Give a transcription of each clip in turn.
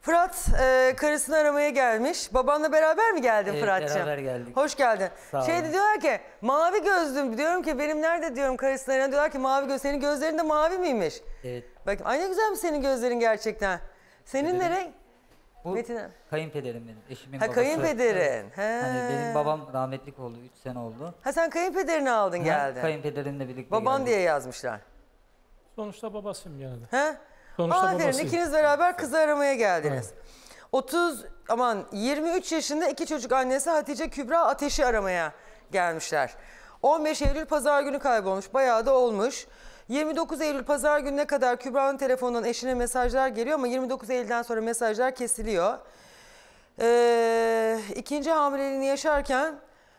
Fırat karısını aramaya gelmiş. Babanla beraber mi geldin, evet, Fırat'cığım? Beraber geldik. Hoş geldin. Sağ olun. Diyorlar ki mavi gözlüm. Diyorum ki benim nerede diyorum karısına arayana. Diyorlar ki mavi göz. Senin gözlerin de mavi miymiş? Evet. Bak ay ne güzel mi senin gözlerin gerçekten? Senin ne renk? Bu Metin. kayınpederim benim. Eşimin Ha, babası. kayınpederin. Evet. He. Hani benim babam rahmetlik oldu. 3 sene oldu. Ha, sen kayınpederini aldın geldin. Kayınpederimle birlikte Baban geldik. diye yazmışlar. Sonuçta babasıyım yani. He? Sonuçta Aferin, babasıyım. ikiniz beraber kızı aramaya geldiniz. Evet. 23 yaşında 2 çocuk annesi Hatice Kübra Ateş'i aramaya gelmişler. 15 Eylül pazar günü kaybolmuş. Bayağı da olmuş. 29 Eylül pazar gününe kadar Kübra'nın telefonundan eşine mesajlar geliyor ama 29 Eylül'den sonra mesajlar kesiliyor. İkinci hamileliğini yaşarken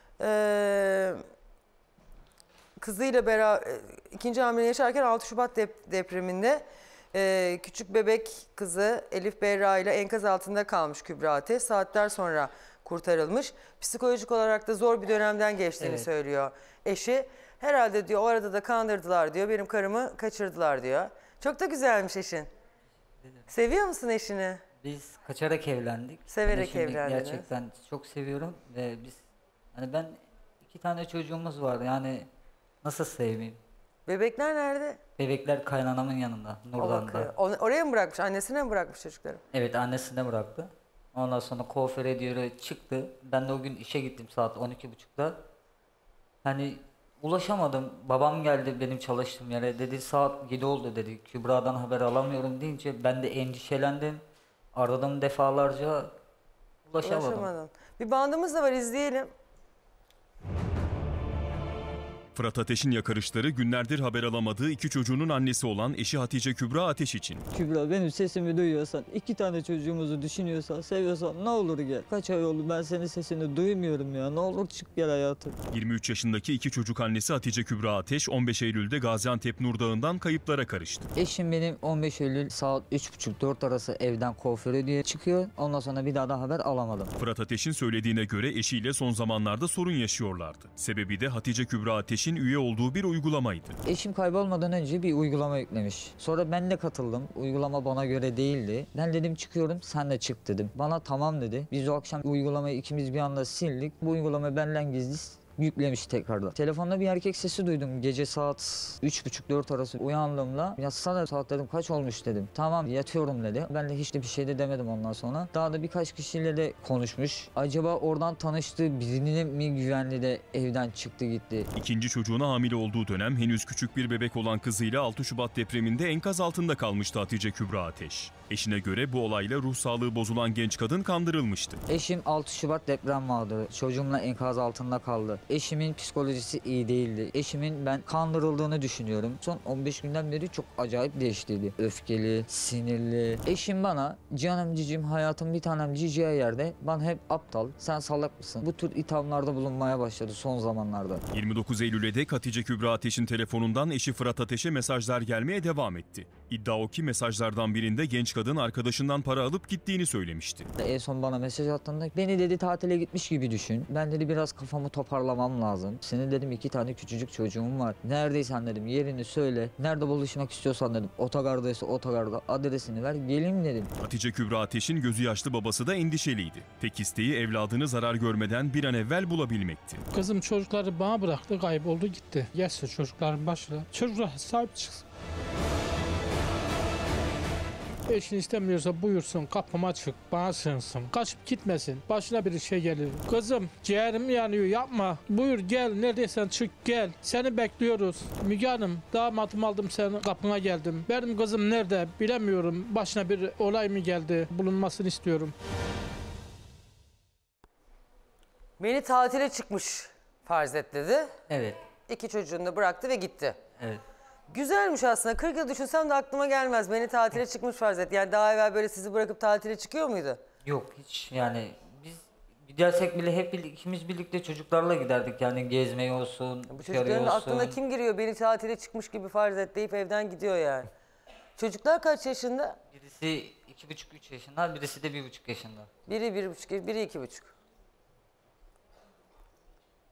kızıyla beraber ikinci hamileliğini yaşarken 6 Şubat depreminde küçük bebek kızı Elif Berra ile enkaz altında kalmış Kübra Ateş. Saatler sonra kurtarılmış. Psikolojik olarak da zor bir dönemden geçtiğini söylüyor eşi. Herhalde diyor o arada da kandırdılar diyor. Benim karımı kaçırdılar diyor. Çok da güzelmiş eşin. Seviyor musun eşini? Biz kaçarak evlendik. Severek Yani evlendiniz. gerçekten çok seviyorum ve biz hani ben 2 tane çocuğumuz var yani nasıl sevmeyeyim? Bebekler nerede? Bebekler kaynanamın yanında, Nurdan'da. Oraya mı bırakmış? Annesine mi bırakmış çocukları? Evet, annesine bıraktı. Ondan sonra kuaför ediyor çıktı. Ben de o gün işe gittim saat 12.30'da. Hani ulaşamadım. Babam geldi benim çalıştığım yere. Dedi saat 7 oldu dedi. Kübra'dan haber alamıyorum deyince ben de endişelendim. Aradım defalarca. Ulaşamadım. Bir bandımız da var, izleyelim. Fırat Ateş'in yakarışları günlerdir haber alamadığı 2 çocuğunun annesi olan eşi Hatice Kübra Ateş için. Kübra, benim sesimi duyuyorsan, 2 tane çocuğumuzu düşünüyorsan, seviyorsan ne olur gel. Kaç ay oldu ben senin sesini duymuyorum ya. Ne olur çık gel hayatım. 23 yaşındaki 2 çocuk annesi Hatice Kübra Ateş 15 Eylül'de Gaziantep Nur Dağı'ndan kayıplara karıştı. Eşim benim 15 Eylül saat 3.30-4 arası evden kuaföre diye çıkıyor. Ondan sonra bir daha da haber alamadım. Fırat Ateş'in söylediğine göre eşiyle son zamanlarda sorun yaşıyorlardı. Sebebi de Hatice Kübra Ateş'in üye olduğu bir uygulamaydı. Eşim kaybolmadan önce bir uygulama yüklemiş. Sonra ben de katıldım. Uygulama bana göre değildi. Ben dedim çıkıyorum, sen de çık dedim. Bana tamam dedi. Biz o akşam uygulamayı ikimiz bir anda sildik. Bu uygulama benden gizli yüklemiş tekrardan. Telefonda bir erkek sesi duydum. Gece saat 3.30-4 arası uyandığımda yatsana saat dedim, kaç olmuş dedim. Tamam yatıyorum dedi. Ben de hiç de bir şey de demedim ondan sonra. Daha da birkaç kişiyle de konuşmuş. Acaba oradan tanıştığı birine mi güvenli de evden çıktı gitti. İkinci çocuğuna hamile olduğu dönem henüz küçük bir bebek olan kızıyla 6 Şubat depreminde enkaz altında kalmıştı Hatice Kübra Ateş. Eşine göre bu olayla ruh sağlığı bozulan genç kadın kandırılmıştı. Eşim 6 Şubat deprem vardı. Çocuğumla enkaz altında kaldı. Eşimin psikolojisi iyi değildi. Eşimin ben kandırıldığını düşünüyorum. Son 15 günden beri çok acayip değiştiydi. Öfkeli, sinirli. Eşim bana canım cicim hayatım bir tanem ciciye yerde bana hep aptal, sen salak mısın? Bu tür ithamlarda bulunmaya başladı son zamanlarda. 29 Eylül'e dek Hatice Kübra Ateş'in telefonundan eşi Fırat Ateş'e mesajlar gelmeye devam etti. İddia o ki mesajlardan birinde genç kadın arkadaşından para alıp gittiğini söylemişti. En son bana mesaj attığında beni dedi tatile gitmiş gibi düşün. Ben dedi biraz kafamı toparlamam lazım. Senin dedim 2 tane küçücük çocuğum var. Neredeysen dedim yerini söyle. Nerede buluşmak istiyorsan dedim. Otogardaysa otogarda adresini ver geleyim dedim. Hatice Kübra Ateş'in gözü yaşlı babası da endişeliydi. Tek isteği evladını zarar görmeden bir an evvel bulabilmekti. Kızım çocukları bana bıraktı, kayboldu gitti. Gelsin çocukların başına. Çocuklar sahip çıksın. Eşini istemiyorsa buyursun, kapıma çık, bana sığınsın. Kaçıp gitmesin, başına bir şey gelir. Kızım ciğerim yanıyor, yapma. Buyur gel, neredeysen çık gel. Seni bekliyoruz. Müge Hanım, damadım aldım senin kapına geldim. Benim kızım nerede bilemiyorum. Başına bir olay mı geldi, bulunmasını istiyorum. Beni tatile çıkmış farz et dedi. Evet. 2 çocuğunu da bıraktı ve gitti. Evet. Güzelmiş aslında. 40 yıl düşünsem de aklıma gelmez. Beni tatile çıkmış farz et. Yani daha evvel böyle sizi bırakıp tatile çıkıyor muydu? Yok hiç yani biz gidersek bile hep ikimiz birlikte çocuklarla giderdik yani gezmeye olsun, Bu çocukların aklına kim giriyor? Beni tatile çıkmış gibi farz et deyip evden gidiyor yani. Çocuklar kaç yaşında? Birisi 2,5-3 yaşında, birisi de 1,5 yaşında. Biri 1,5, biri 2,5.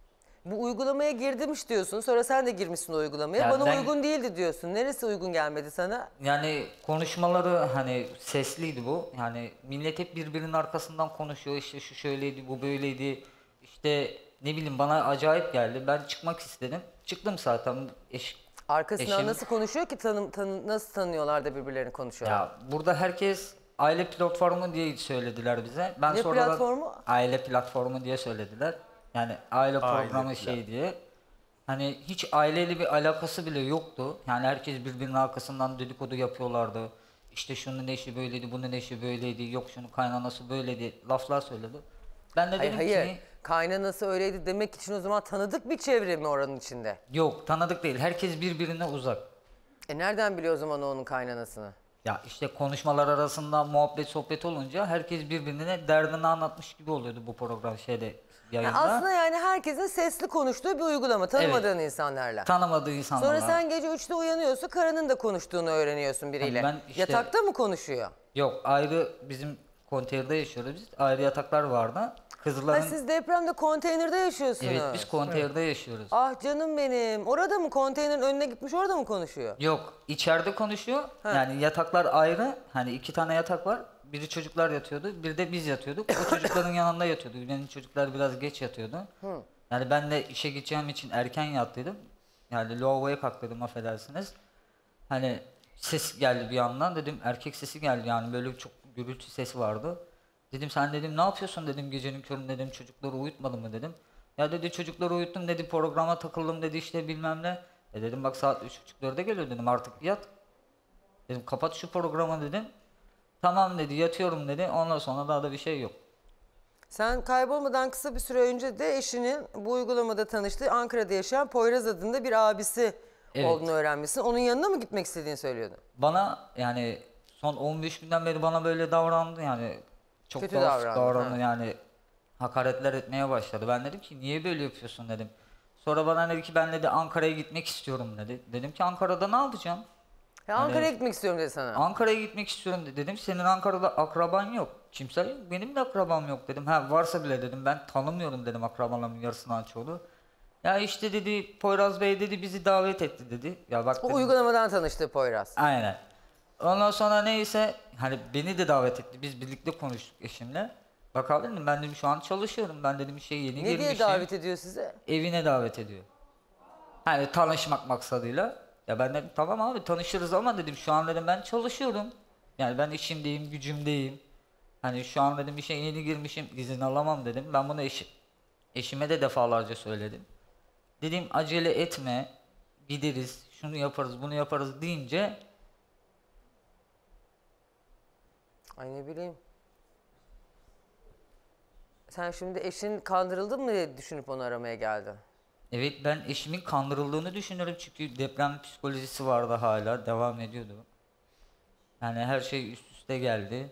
Bu uygulamaya girdimiş diyorsun. Sonra sen de girmişsin o uygulamaya. Ya Bana ben- uygun değildi diyorsun. Neresi uygun gelmedi sana? Yani konuşmaları hani sesliydi bu. Yani millet hep birbirinin arkasından konuşuyor. İşte şu şöyleydi, bu böyleydi. İşte ne bileyim bana acayip geldi. Ben çıkmak istedim. Çıktım zaten. Arkasından Eşim- nasıl konuşuyor ki nasıl tanıyorlar da birbirlerini konuşuyorlar? Ya burada herkes aile platformu diye söylediler bize. Ben Ne sonradan platformu? aile platformu diye söylediler. Yani aile programı şey diye. Hani hiç aileyle bir alakası bile yoktu. Yani herkes birbirinin arkasından dedikodu yapıyorlardı. İşte şunun eşi böyleydi, bunun eşi böyleydi, yok şunun kaynanası böyleydi laflar söyledi. Ben de dedim Hayır. ki Kaynanası öyleydi demek için o zaman tanıdık bir çevre mi oranın içinde? yok tanıdık değil. Herkes birbirine uzak. Nereden biliyor o zaman o onun kaynanasını? Ya işte konuşmalar arasında muhabbet sohbet olunca herkes birbirine derdini anlatmış gibi oluyordu bu program şeyde yayında. Aslında yani herkesin sesli konuştuğu bir uygulama tanımadığın insanlarla. Tanımadığı insanlarla. Sonra sen gece 3'te uyanıyorsun, karının da konuştuğunu öğreniyorsun biriyle. Yani ben işte- Yatakta mı konuşuyor? Yok ayrı bizim konteynerde yaşıyoruz biz. Ayrı yataklar vardı. Kızların... Siz depremde konteynerde yaşıyorsunuz. Evet biz konteynerde yaşıyoruz. Ah canım benim. Orada mı konteynerin önüne gitmiş orada mı konuşuyor? Yok içeride konuşuyor. Yani yataklar ayrı. Hani 2 tane yatak var. Biri çocuklar yatıyordu. Bir de biz yatıyorduk. O çocukların yanında yatıyordu. Benim çocuklar biraz geç yatıyordu. Yani ben de işe gideceğim için erken yattıydım. Yani lavaboya kalktıydım affedersiniz. Hani ses geldi bir yandan dedim erkek sesi geldi yani böyle çok gürültü sesi vardı. Dedim sen dedim ne yapıyorsun dedim gecenin köründe dedim çocukları uyutmadın mı dedim. Ya dedi çocukları uyuttum dedi programa takıldım dedi işte bilmem ne. Dedim bak saat 3.30-4'e geliyor dedim artık yat. Dedim kapat şu programı dedim. Tamam dedi yatıyorum dedi ondan sonra daha da bir şey yok. Sen kaybolmadan kısa bir süre önce de eşinin bu uygulamada tanıştığı Ankara'da yaşayan Poyraz adında bir abisi Evet. olduğunu öğrenmişsin. Onun yanına mı gitmek istediğini söylüyordun? Bana yani son 15 günden beri bana böyle davrandı yani. Çok Kötü tuhaf davrandı, ha. yani hakaretler etmeye başladı. Ben dedim ki niye böyle yapıyorsun dedim. Sonra bana dedi ki ben dedi Ankara'ya gitmek istiyorum dedi. Dedim ki Ankara'da ne yapacağım? Ankara'ya gitmek istiyorum dedi sana. Ankara'ya gitmek istiyorum dedim. Senin Ankara'da akraban yok. Kimse yok. Benim de akrabam yok dedim. Ha varsa bile dedim ben tanımıyorum dedim akrabalarımın yarısından çoğunu. Ya işte dedi Poyraz Bey dedi bizi davet etti dedi. Ya bak O dedim, uygulamadan tanıştığı Poyraz. aynen. Ondan sonra neyse hani beni de davet etti. Biz birlikte konuştuk eşimle. Bak abi dedim ben dedim şu an çalışıyorum. Ben dedim şey yeni Ne diye girmişim. davet ediyor size? Evine davet ediyor. Hani tanışmak maksadıyla. Ya ben dedim tamam abi tanışırız ama dedim şu an dedim ben çalışıyorum. Yani ben işimdeyim, gücümdeyim. Hani şu an dedim işe yeni girmişim, izin alamam dedim. Ben bunu eşime de defalarca söyledim. Dedim acele etme, gideriz, şunu yaparız, bunu yaparız deyince Ay ne bileyim. Sen şimdi eşin kandırıldı mı diye düşünüp onu aramaya geldin? evet ben eşimin kandırıldığını düşünüyorum çünkü deprem psikolojisi vardı hala, devam ediyordu. Yani her şey üst üste geldi.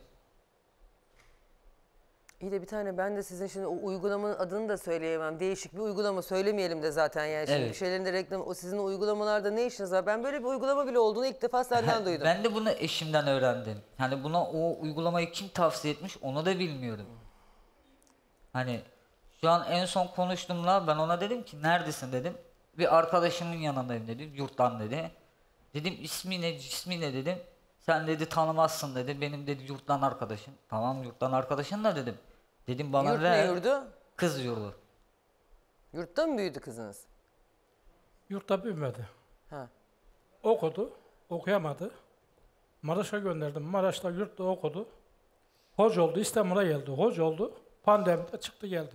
İyi de bir tane ben de sizin şimdi o uygulamanın adını da söyleyemem. Değişik bir uygulama söylemeyelim de zaten yani şimdi Evet. bir şeylerin de reklamı o sizin uygulamalarda ne işiniz var? Ben böyle bir uygulama bile olduğunu ilk defa senden duydum. Ben de bunu eşimden öğrendim. Yani buna o uygulamayı kim tavsiye etmiş onu da bilmiyorum. Hani şu an en son konuştuğumda ben ona dedim ki neredesin dedim. Bir arkadaşımın yanındayım dedi. Yurttan dedi. Dedim ismi ne cismi ne dedim. Sen dedi tanımazsın dedi. Benim dedi yurttan arkadaşım. Tamam yurttan arkadaşın da dedim. Dedim bana Yurt ver. ne yurdu? Kız yurdu. Yurtta mı büyüdü kızınız? Yurtta büyümedi. Ha. Okudu, okuyamadı. Maraş'a gönderdim. Maraş'ta yurtta okudu. Hoca oldu, İstanbul'a geldi. Hoca oldu. Pandemide çıktı geldi.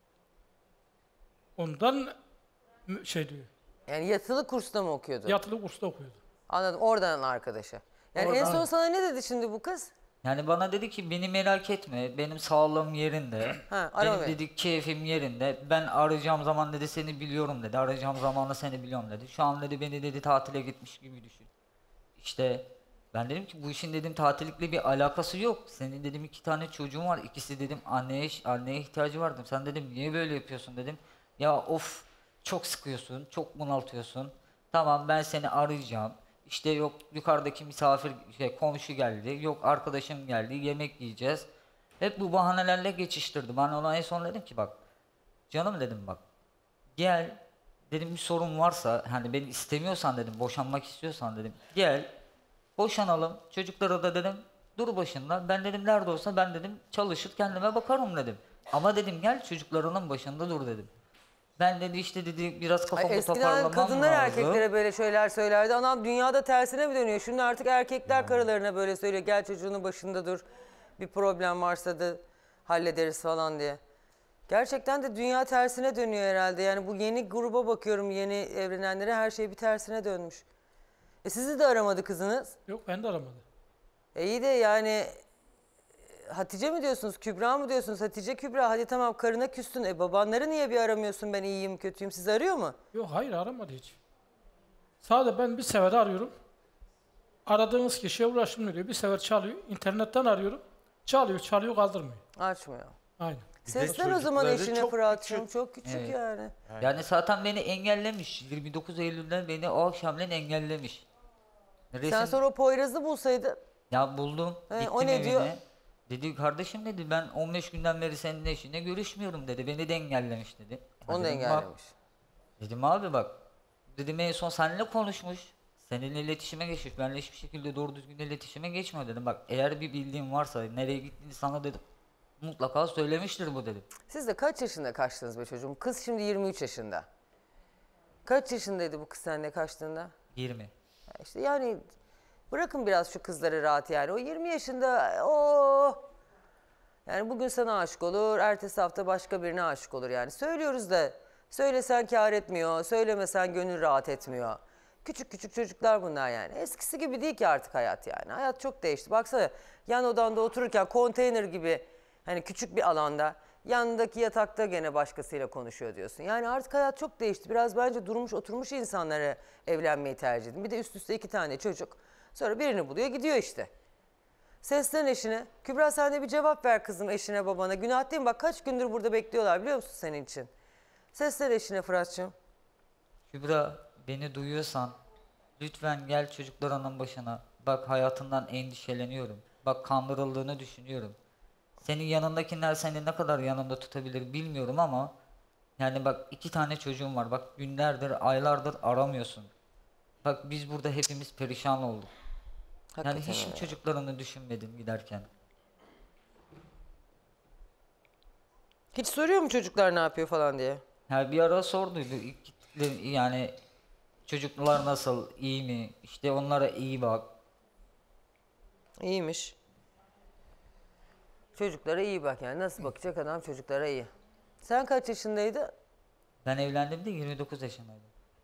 Ondan şey diyor, Yani yatılı kursta mı okuyordu? yatılı kursta okuyordu. Anladım. Oradan arkadaşı. Yani en Oradan. son sana ne dedi şimdi bu kız? Yani bana dedi ki beni merak etme. Benim sağlığım yerinde. Ha, arama benim beni. dedi keyfim yerinde. Ben arayacağım zaman dedi seni biliyorum dedi. Arayacağım zamanla seni biliyorum dedi. Şu an dedi beni dedi tatile gitmiş gibi düşün. İşte ben dedim ki bu işin dedim tatillikle bir alakası yok. Senin dedim 2 tane çocuğun var. İkisi dedim anneye ihtiyacı var dedim. Sen dedim niye böyle yapıyorsun dedim. Ya of çok sıkıyorsun, çok bunaltıyorsun. Tamam ben seni arayacağım. İşte yok yukarıdaki misafir komşu geldi. Yok arkadaşım geldi. Yemek yiyeceğiz. Hep bu bahanelerle geçiştirdi. Ben ona en son dedim ki bak canım dedim bak. Gel dedim, bir sorun varsa hani beni istemiyorsan dedim, boşanmak istiyorsan dedim gel boşanalım, çocuklara da dedim dur başında, ben dedim nerede olsa ben dedim çalışır kendime bakarım dedim. Ama dedim gel çocuklarının başında dur dedim. Ben dedi işte dedi biraz kafamı Eskiden toparlamam kadınlar lazım. erkeklere böyle şeyler söylerdi. Anam dünyada tersine mi dönüyor? Şimdi artık erkekler karılarına böyle söylüyor. Gel çocuğunun başında dur. Bir problem varsa da hallederiz falan diye. Gerçekten de dünya tersine dönüyor herhalde. Yani bu yeni gruba bakıyorum, yeni evlenenlere, her şey bir tersine dönmüş. Sizi de aramadı kızınız. Yok ben de aramadım. İyi de yani Hatice mi diyorsunuz, Kübra mı diyorsunuz? Hatice, Kübra, hadi tamam karına küstün. Babanları niye bir aramıyorsun, ben iyiyim kötüyüm, sizi arıyor mu? Yok hayır aramadı hiç. Sadece ben bir sefer arıyorum. Aradığınız kişiye ulaşılmıyor diyor. Bir sefer çalıyor. İnternetten arıyorum. Çalıyor kaldırmıyor. Açmıyor. Aynen. Seslen o zaman çocukları eşine çok Fırat'cığım. küçük. Çok küçük Evet. yani. Yani zaten beni engellemiş. 29 Eylül'den beni o akşamleyin engellemiş. Sen sonra o Poyraz'ı bulsaydın. Ya buldum. He, Gittim o ne evine. diyor? Dedi kardeşim dedi ben 15 günden beri senin eşinle görüşmüyorum dedi. Beni de engellemiş dedi. Onu da Dedim, bak. engellemiş. Dedim abi bak. Dedim en son seninle konuşmuş. Seninle iletişime geçmiş. Benimle hiçbir şekilde doğru düzgün iletişime geçmiyor dedim. Bak eğer bir bildiğin varsa nereye gittiğini sana dedim. Mutlaka söylemiştir bu dedim. Siz de kaç yaşında kaçtınız be çocuğum? Kız şimdi 23 yaşında. Kaç yaşındaydı bu kız seninle kaçtığında? 20. Ya İşte yani bırakın biraz şu kızları rahat yani. O 20 yaşında o yani bugün sana aşık olur, ertesi hafta başka birine aşık olur yani. Söylüyoruz da söylesen kâr etmiyor, söylemesen gönül rahat etmiyor. Küçük küçük çocuklar bunlar yani. Eskisi gibi değil ki artık hayat yani. Hayat çok değişti. Baksana yan odanda otururken konteyner gibi hani küçük bir alanda yanındaki yatakta gene başkasıyla konuşuyor diyorsun. Yani artık hayat çok değişti. Biraz bence durmuş oturmuş insanlara evlenmeyi tercih edin. Bir de üst üste 2 tane çocuk. Sonra birini buluyor gidiyor işte. Seslen eşine. Kübra sen de bir cevap ver kızım eşine babana. Günah değil mi? Bak kaç gündür burada bekliyorlar biliyor musun senin için? Seslen eşine Fırat'cığım. Kübra beni duyuyorsan lütfen gel çocuklarının başına. Bak hayatından endişeleniyorum. Bak kandırıldığını düşünüyorum. Senin yanındakiler seni ne kadar yanında tutabilir bilmiyorum ama yani bak 2 tane çocuğum var. Bak günlerdir, aylardır aramıyorsun. Bak biz burada hepimiz perişan olduk. Yani Hakikaten hiç mi öyle. çocuklarını düşünmedin giderken? Hiç soruyor mu çocuklar ne yapıyor falan diye? Ya bir ara sorduydu ilk gittikleri, yani çocuklar nasıl, iyi mi? İşte onlara iyi bak. İyiymiş. Çocuklara iyi bak yani. Nasıl bakacak adam çocuklara iyi. Sen kaç yaşındaydın? Ben evlendiğimde 29 yaşındaydım.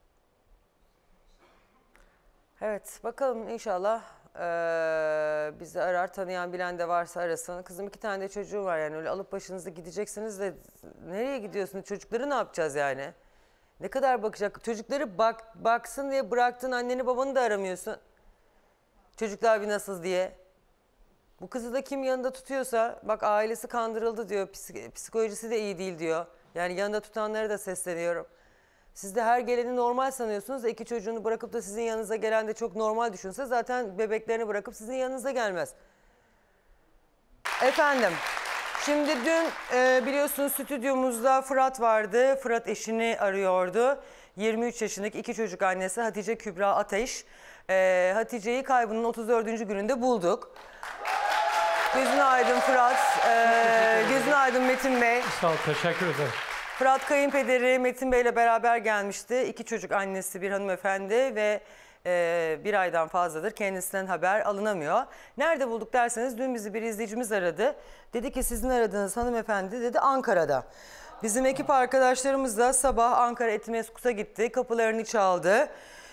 Evet bakalım inşallah bizi arar, tanıyan bilen de varsa arasın. Kızım 2 tane de çocuğu var yani öyle alıp başınızı gideceksiniz de nereye gidiyorsunuz? Çocukları ne yapacağız yani? Ne kadar bakacak? Çocukları baksın diye bıraktın, anneni babanı da aramıyorsun. Çocuklar bir nasıl diye. Bu kızı da kim yanında tutuyorsa bak ailesi kandırıldı diyor, psikolojisi de iyi değil diyor. Yani yanında tutanlara da sesleniyorum. Siz de her geleni normal sanıyorsunuz da 2 çocuğunu bırakıp da sizin yanınıza gelen de çok normal düşünse zaten bebeklerini bırakıp sizin yanınıza gelmez. Efendim, şimdi dün biliyorsunuz stüdyomuzda Fırat vardı. Fırat eşini arıyordu. 23 yaşındaki 2 çocuk annesi Hatice Kübra Ateş. Hatice'yi kaybının 34. gününde bulduk. Gözün aydın Fırat, gözün aydın Metin Bey. Sağ ol teşekkür ederim. Fırat kayınpederi Metin Bey ile beraber gelmişti. 2 çocuk annesi bir hanımefendi ve 1 aydan fazladır kendisinden haber alınamıyor. Nerede bulduk derseniz dün bizi bir izleyicimiz aradı. Dedi ki sizin aradığınız hanımefendi dedi Ankara'da. Bizim ekip arkadaşlarımız da sabah Ankara Etimesgut'a gitti. Kapılarını çaldı.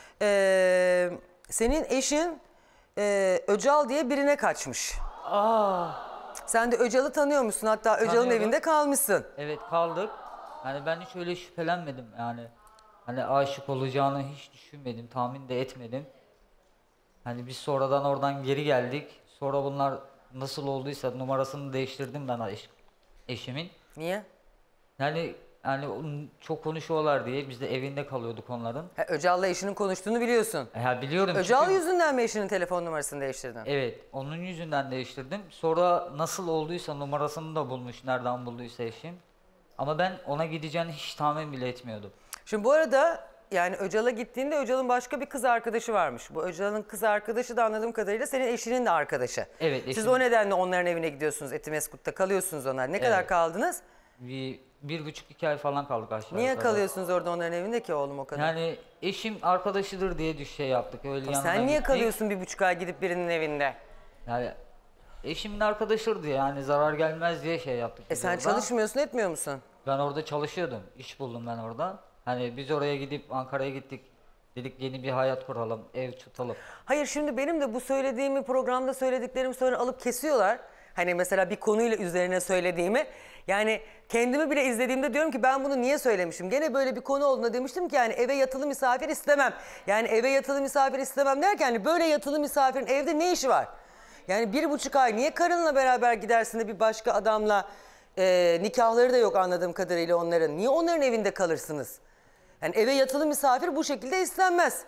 Senin eşin Öcal diye birine kaçmış. Sen de Öcal'ı tanıyor musun? Hatta Öcal'ın Tanıyorum. evinde kalmışsın. Evet kaldık. Yani ben hiç öyle şüphelenmedim yani. Hani aşık olacağını hiç düşünmedim, tahmin de etmedim. Hani biz sonradan oradan geri geldik. Sonra bunlar nasıl olduysa numarasını değiştirdim ben eşimin. Niye? Yani çok konuşuyorlar diye biz de evinde kalıyorduk onların. Öcal'la eşinin konuştuğunu biliyorsun. Ya biliyorum. Öcal çünkü- yüzünden mi eşinin telefon numarasını değiştirdin? Evet, onun yüzünden değiştirdim. Sonra nasıl olduysa numarasını da bulmuş, nereden bulduysa eşim. Ama ben ona gideceğini hiç tahmin bile etmiyordum. Şimdi bu arada yani Öcal'a gittiğinde Öcal'ın başka bir kız arkadaşı varmış. Bu Öcal'ın kız arkadaşı da anladığım kadarıyla senin eşinin de arkadaşı. Evet, Siz eşim. o nedenle onların evine gidiyorsunuz. Etimeskut'ta kalıyorsunuz onlar. Ne kadar Evet. kaldınız? Bir buçuk iki ay falan kaldık aşağı Niye yukarı. kalıyorsunuz orada onların evinde ki oğlum o kadar? Yani eşim arkadaşıdır diye şey yaptık. Öyle yanına Sen niye gittik. kalıyorsun 1,5 ay gidip birinin evinde? Yani eşimin arkadaşıdır diye, yani zarar gelmez diye şey yaptık. biz Sen orada. çalışmıyorsun, etmiyor musun? Ben orada çalışıyordum. İş buldum ben orada. Hani biz oraya gidip Ankara'ya gittik. Dedik yeni bir hayat kuralım, ev tutalım. Hayır, şimdi benim de bu söylediğimi programda söylediklerimi sonra alıp kesiyorlar. Hani mesela bir konuyla üzerine söylediğimi. Yani kendimi bile izlediğimde diyorum ki ben bunu niye söylemişim? Gene böyle bir konu olduğunda demiştim ki yani eve yatılı misafir istemem. Yani eve yatılı misafir istemem derken hani böyle yatılı misafirin evde ne işi var? Yani 1,5 ay niye karınla beraber gidersin de bir başka adamla nikahları da yok anladığım kadarıyla onların. Niye onların evinde kalırsınız? Yani eve yatılı misafir bu şekilde istenmez.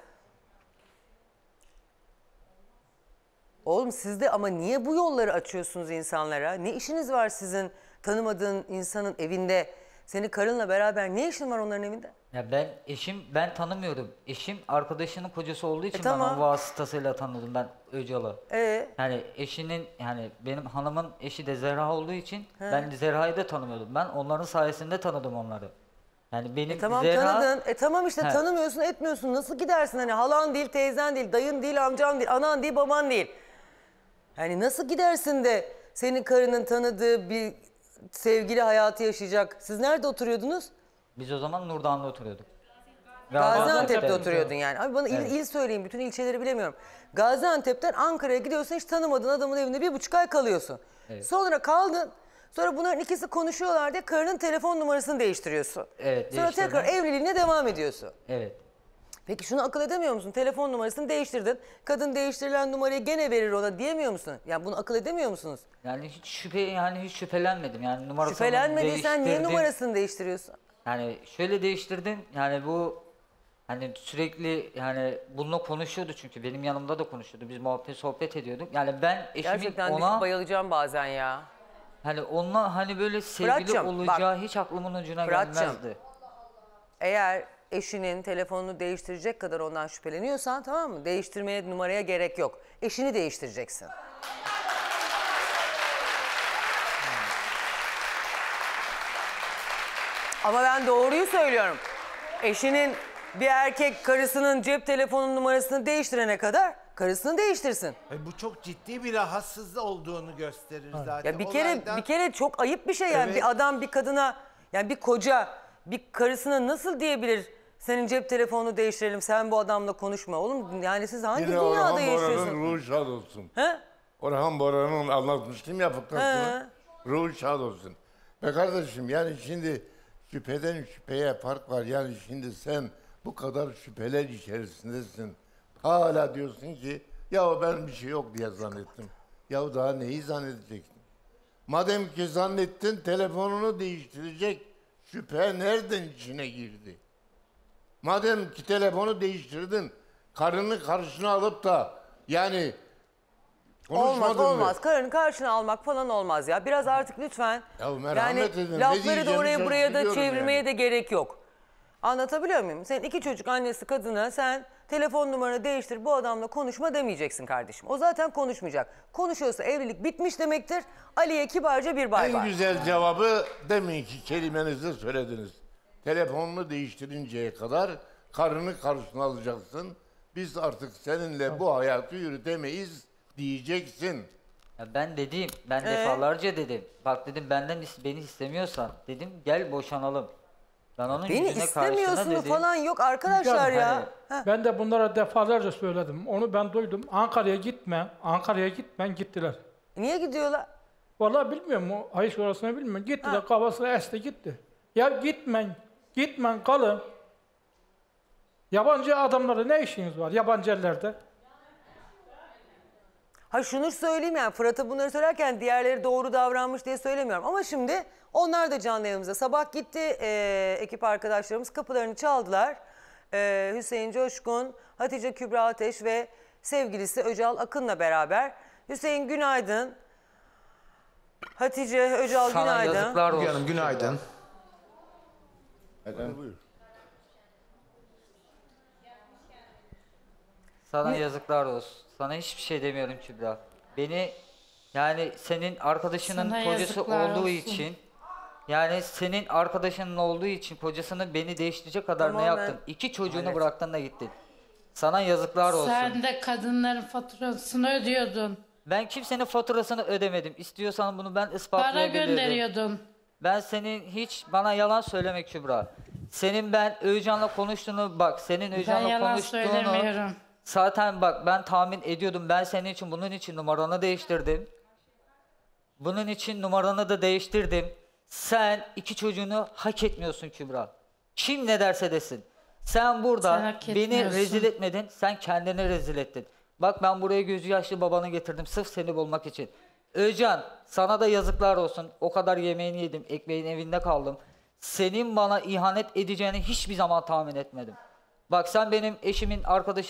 Oğlum siz de ama niye bu yolları açıyorsunuz insanlara? Ne işiniz var sizin tanımadığın insanın evinde? Senin karınla beraber ne işin var onların evinde? Ya ben tanımıyordum. Eşim arkadaşının kocası olduğu için ben tamam. onun vasıtasıyla tanıdım ben Öcal'ı. Ee? Yani eşinin, yani benim hanımın eşi de Zehra olduğu için ben Zehra'yı da tanımıyordum. Ben onların sayesinde tanıdım onları. Yani benim Tamam Zehra... tanıdın. Tamam işte He. tanımıyorsun, etmiyorsun. Nasıl gidersin? Hani halan değil, teyzen değil, dayın değil, amcan değil, anan değil, baban değil. Yani nasıl gidersin de senin karının tanıdığı bir sevgili hayatı yaşayacak? Siz nerede oturuyordunuz? Biz o zaman Nurdan'da oturuyorduk. Gaziantep'te oturuyordun yani. Abi bana Evet. il söyleyin, bütün ilçeleri bilemiyorum. Gaziantep'ten Ankara'ya gidiyorsun, hiç tanımadığın adamın evinde 1,5 ay kalıyorsun. Evet. Sonra kaldın. Sonra bunların ikisi konuşuyorlar diye karının telefon numarasını değiştiriyorsun. Evet, Sonra değiştirdim. tekrar evliliğine devam ediyorsun. Evet. Peki şunu akıl edemiyor musun? Telefon numarasını değiştirdin. Kadın değiştirilen numarayı gene verir ona diyemiyor musun? Yani bunu akıl edemiyor musunuz? Yani hiç şüphelenmedim. Yani numarasını Şüphelenmediysen niye değiştirdim. numarasını değiştiriyorsun? Yani şöyle değiştirdim. Yani bu hani sürekli yani bununla konuşuyordu, çünkü benim yanımda da konuşuyordu. Biz sohbet ediyorduk. Yani ben eşimin Gerçekten ona bayılacağım bazen ya. hani onunla hani böyle sevgili Fırat'cığım, olacağı hiç aklımın ucuna Fırat'cığım. gelmezdi. Eğer eşinin telefonunu değiştirecek kadar ondan şüpheleniyorsan, tamam mı? Değiştirmeye, numaraya gerek yok. Eşini değiştireceksin. Ama ben doğruyu söylüyorum. Eşinin bir erkek karısının cep telefonu numarasını değiştirene kadar karısını değiştirsin. Bu çok ciddi bir rahatsız olduğunu gösterir zaten. Ya Olaydan- bir kere çok ayıp bir şey yani. Evet. Bir adam bir kadına, yani bir koca bir karısına nasıl diyebilir? Senin cep telefonunu değiştirelim, sen bu adamla konuşma. Oğlum yani siz hangi Yine dünyada Orhan Bora'nın yaşıyorsunuz? ruhu şad olsun. He? Orhan Bora'nın anlatmıştım ya fıkrasını. He. Ruhu şad olsun. Be kardeşim yani şimdi şüpheden şüpheye fark var. Yani şimdi sen bu kadar şüpheler içerisindesin. Hala diyorsun ki ya ben bir şey yok diye zannettim. Ya daha neyi zannedecektin? Madem ki zannettin telefonunu değiştirecek şüphe nereden içine girdi? Madem ki telefonu değiştirdin, karını karşına alıp da yani konuşmadın mı? Olmaz. Karını karşına almak falan olmaz ya. Biraz artık lütfen. Ya merhamet edin, ne Lafları da diyeceğimi oraya buraya da şaşırıyorum çevirmeye yani. de gerek yok. Anlatabiliyor muyum? Senin 2 çocuk annesi kadına sen telefon numaranı değiştir, bu adamla konuşma demeyeceksin kardeşim. O zaten konuşmayacak. Konuşuyorsa evlilik bitmiş demektir. Ali'ye kibarca bir bay En bay. güzel cevabı deminki kelimenizde söylediniz. Telefonunu değiştirinceye kadar karını karşına alacaksın. Biz artık seninle bu hayatı yürütemeyiz diyeceksin. Ya ben defalarca dedim. Bak dedim, beni istemiyorsan dedim gel boşanalım. Ben onun Beni yüzüne karşına istemiyorsun dedim. falan yok arkadaşlar Müge ya. Hanım, Heh. Ben de bunlara defalarca söyledim. Onu ben duydum. Ankara'ya gitmen gittiler. Niye gidiyorlar? Vallahi bilmiyorum, o Ayşe orasını bilmiyorum. Gittiler, kafası esti gitti. Ya gitmen kalın. Yabancı adamlara ne işiniz var, yabancı ellerde? Ha şunu söyleyeyim, yani Fırat'a bunları söylerken diğerleri doğru davranmış diye söylemiyorum. Ama şimdi onlar da canlı yayınımıza. Sabah gitti ekip arkadaşlarımız, kapılarını çaldılar. Hüseyin Coşkun, Hatice Kübra Ateş ve sevgilisi Öcal Akın'la beraber. Hüseyin günaydın. Hatice, Öcal Sana günaydın. yazıklar olsun. Hanım günaydın. Efendim buyur. Sana yazıklar olsun. Sana hiçbir şey demiyorum Kübra. Beni yani senin arkadaşının Sana kocası yazıklar olduğu olsun. için yani senin arkadaşının olduğu için kocasını beni değiştirecek kadar ne Tamamen- yaptın? 2 çocuğunu bıraktın da gittin. Sana yazıklar olsun. Sen de kadınların faturasını ödüyordun. Ben kimsenin faturasını ödemedim. İstiyorsan bunu ben Para ispatlayabilirim. gönderiyordun. Ben senin hiç bana yalan söyleme Kübra. Senin ben Özcan'la konuştuğunu bak, senin Ben Özcan'la yalan konuştuğunu söylemiyorum. zaten bak ben tahmin ediyordum. Ben senin için bunun için numaranı değiştirdim. Bunun için numaranı da değiştirdim. Sen 2 çocuğunu hak etmiyorsun Kübra. Kim ne derse desin. Sen burada Sen hak beni etmiyorsun. rezil etmedin, sen kendini rezil ettin. Bak ben buraya gözü yaşlı babanı getirdim sırf seni bulmak için. Özcan sana da yazıklar olsun. O kadar yemeğini yedim, ekmeğin evinde kaldım. Senin bana ihanet edeceğini hiçbir zaman tahmin etmedim. Bak sen benim eşimin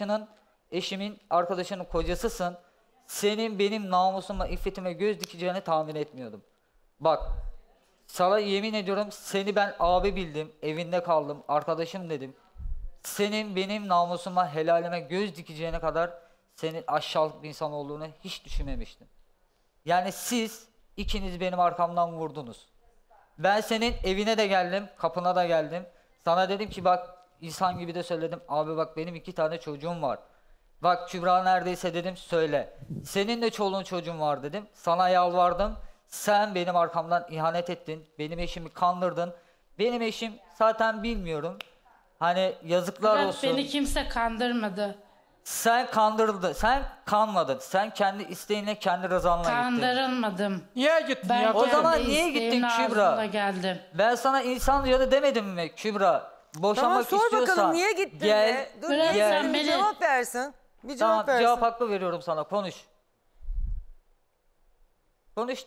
arkadaşının kocasısın. Senin benim namusuma, iffetime göz dikeceğini tahmin etmiyordum. Bak sana yemin ediyorum seni ben abi bildim, evinde kaldım, arkadaşım dedim. Senin benim namusuma, helalime göz dikeceğine kadar senin aşağılık bir insan olduğunu hiç düşünmemiştim. Yani siz ikiniz benim arkamdan vurdunuz. Ben senin evine de geldim, kapına da geldim. Sana dedim ki bak insan gibi de söyledim. Abi bak benim 2 tane çocuğum var. Bak Kübra neredeyse dedim söyle. Senin de çoluğun çocuğun var dedim. Sana yalvardım. Sen benim arkamdan ihanet ettin. Benim eşimi kandırdın. Benim eşim zaten bilmiyorum. Hani yazıklar Bırak, olsun. beni kimse kandırmadı. Sen kandırıldın. Sen kanmadın. Sen kendi isteğinle, kendi rızanla gittin. Kandırılmadım. Niye gittin Ben ya? O zaman kendi niye gittin isteğimin Kübra? ağzıyla geldim. Ben sana insan canı demedim mi Kübra? Boşanmak Tamam sor istiyorsan bakalım niye gittin gel. de. Dur Bırak niye sen gittin? Bir beni. cevap versin. Bir cevap Tamam versin. cevap hakkı veriyorum sana. Konuş. Konuş.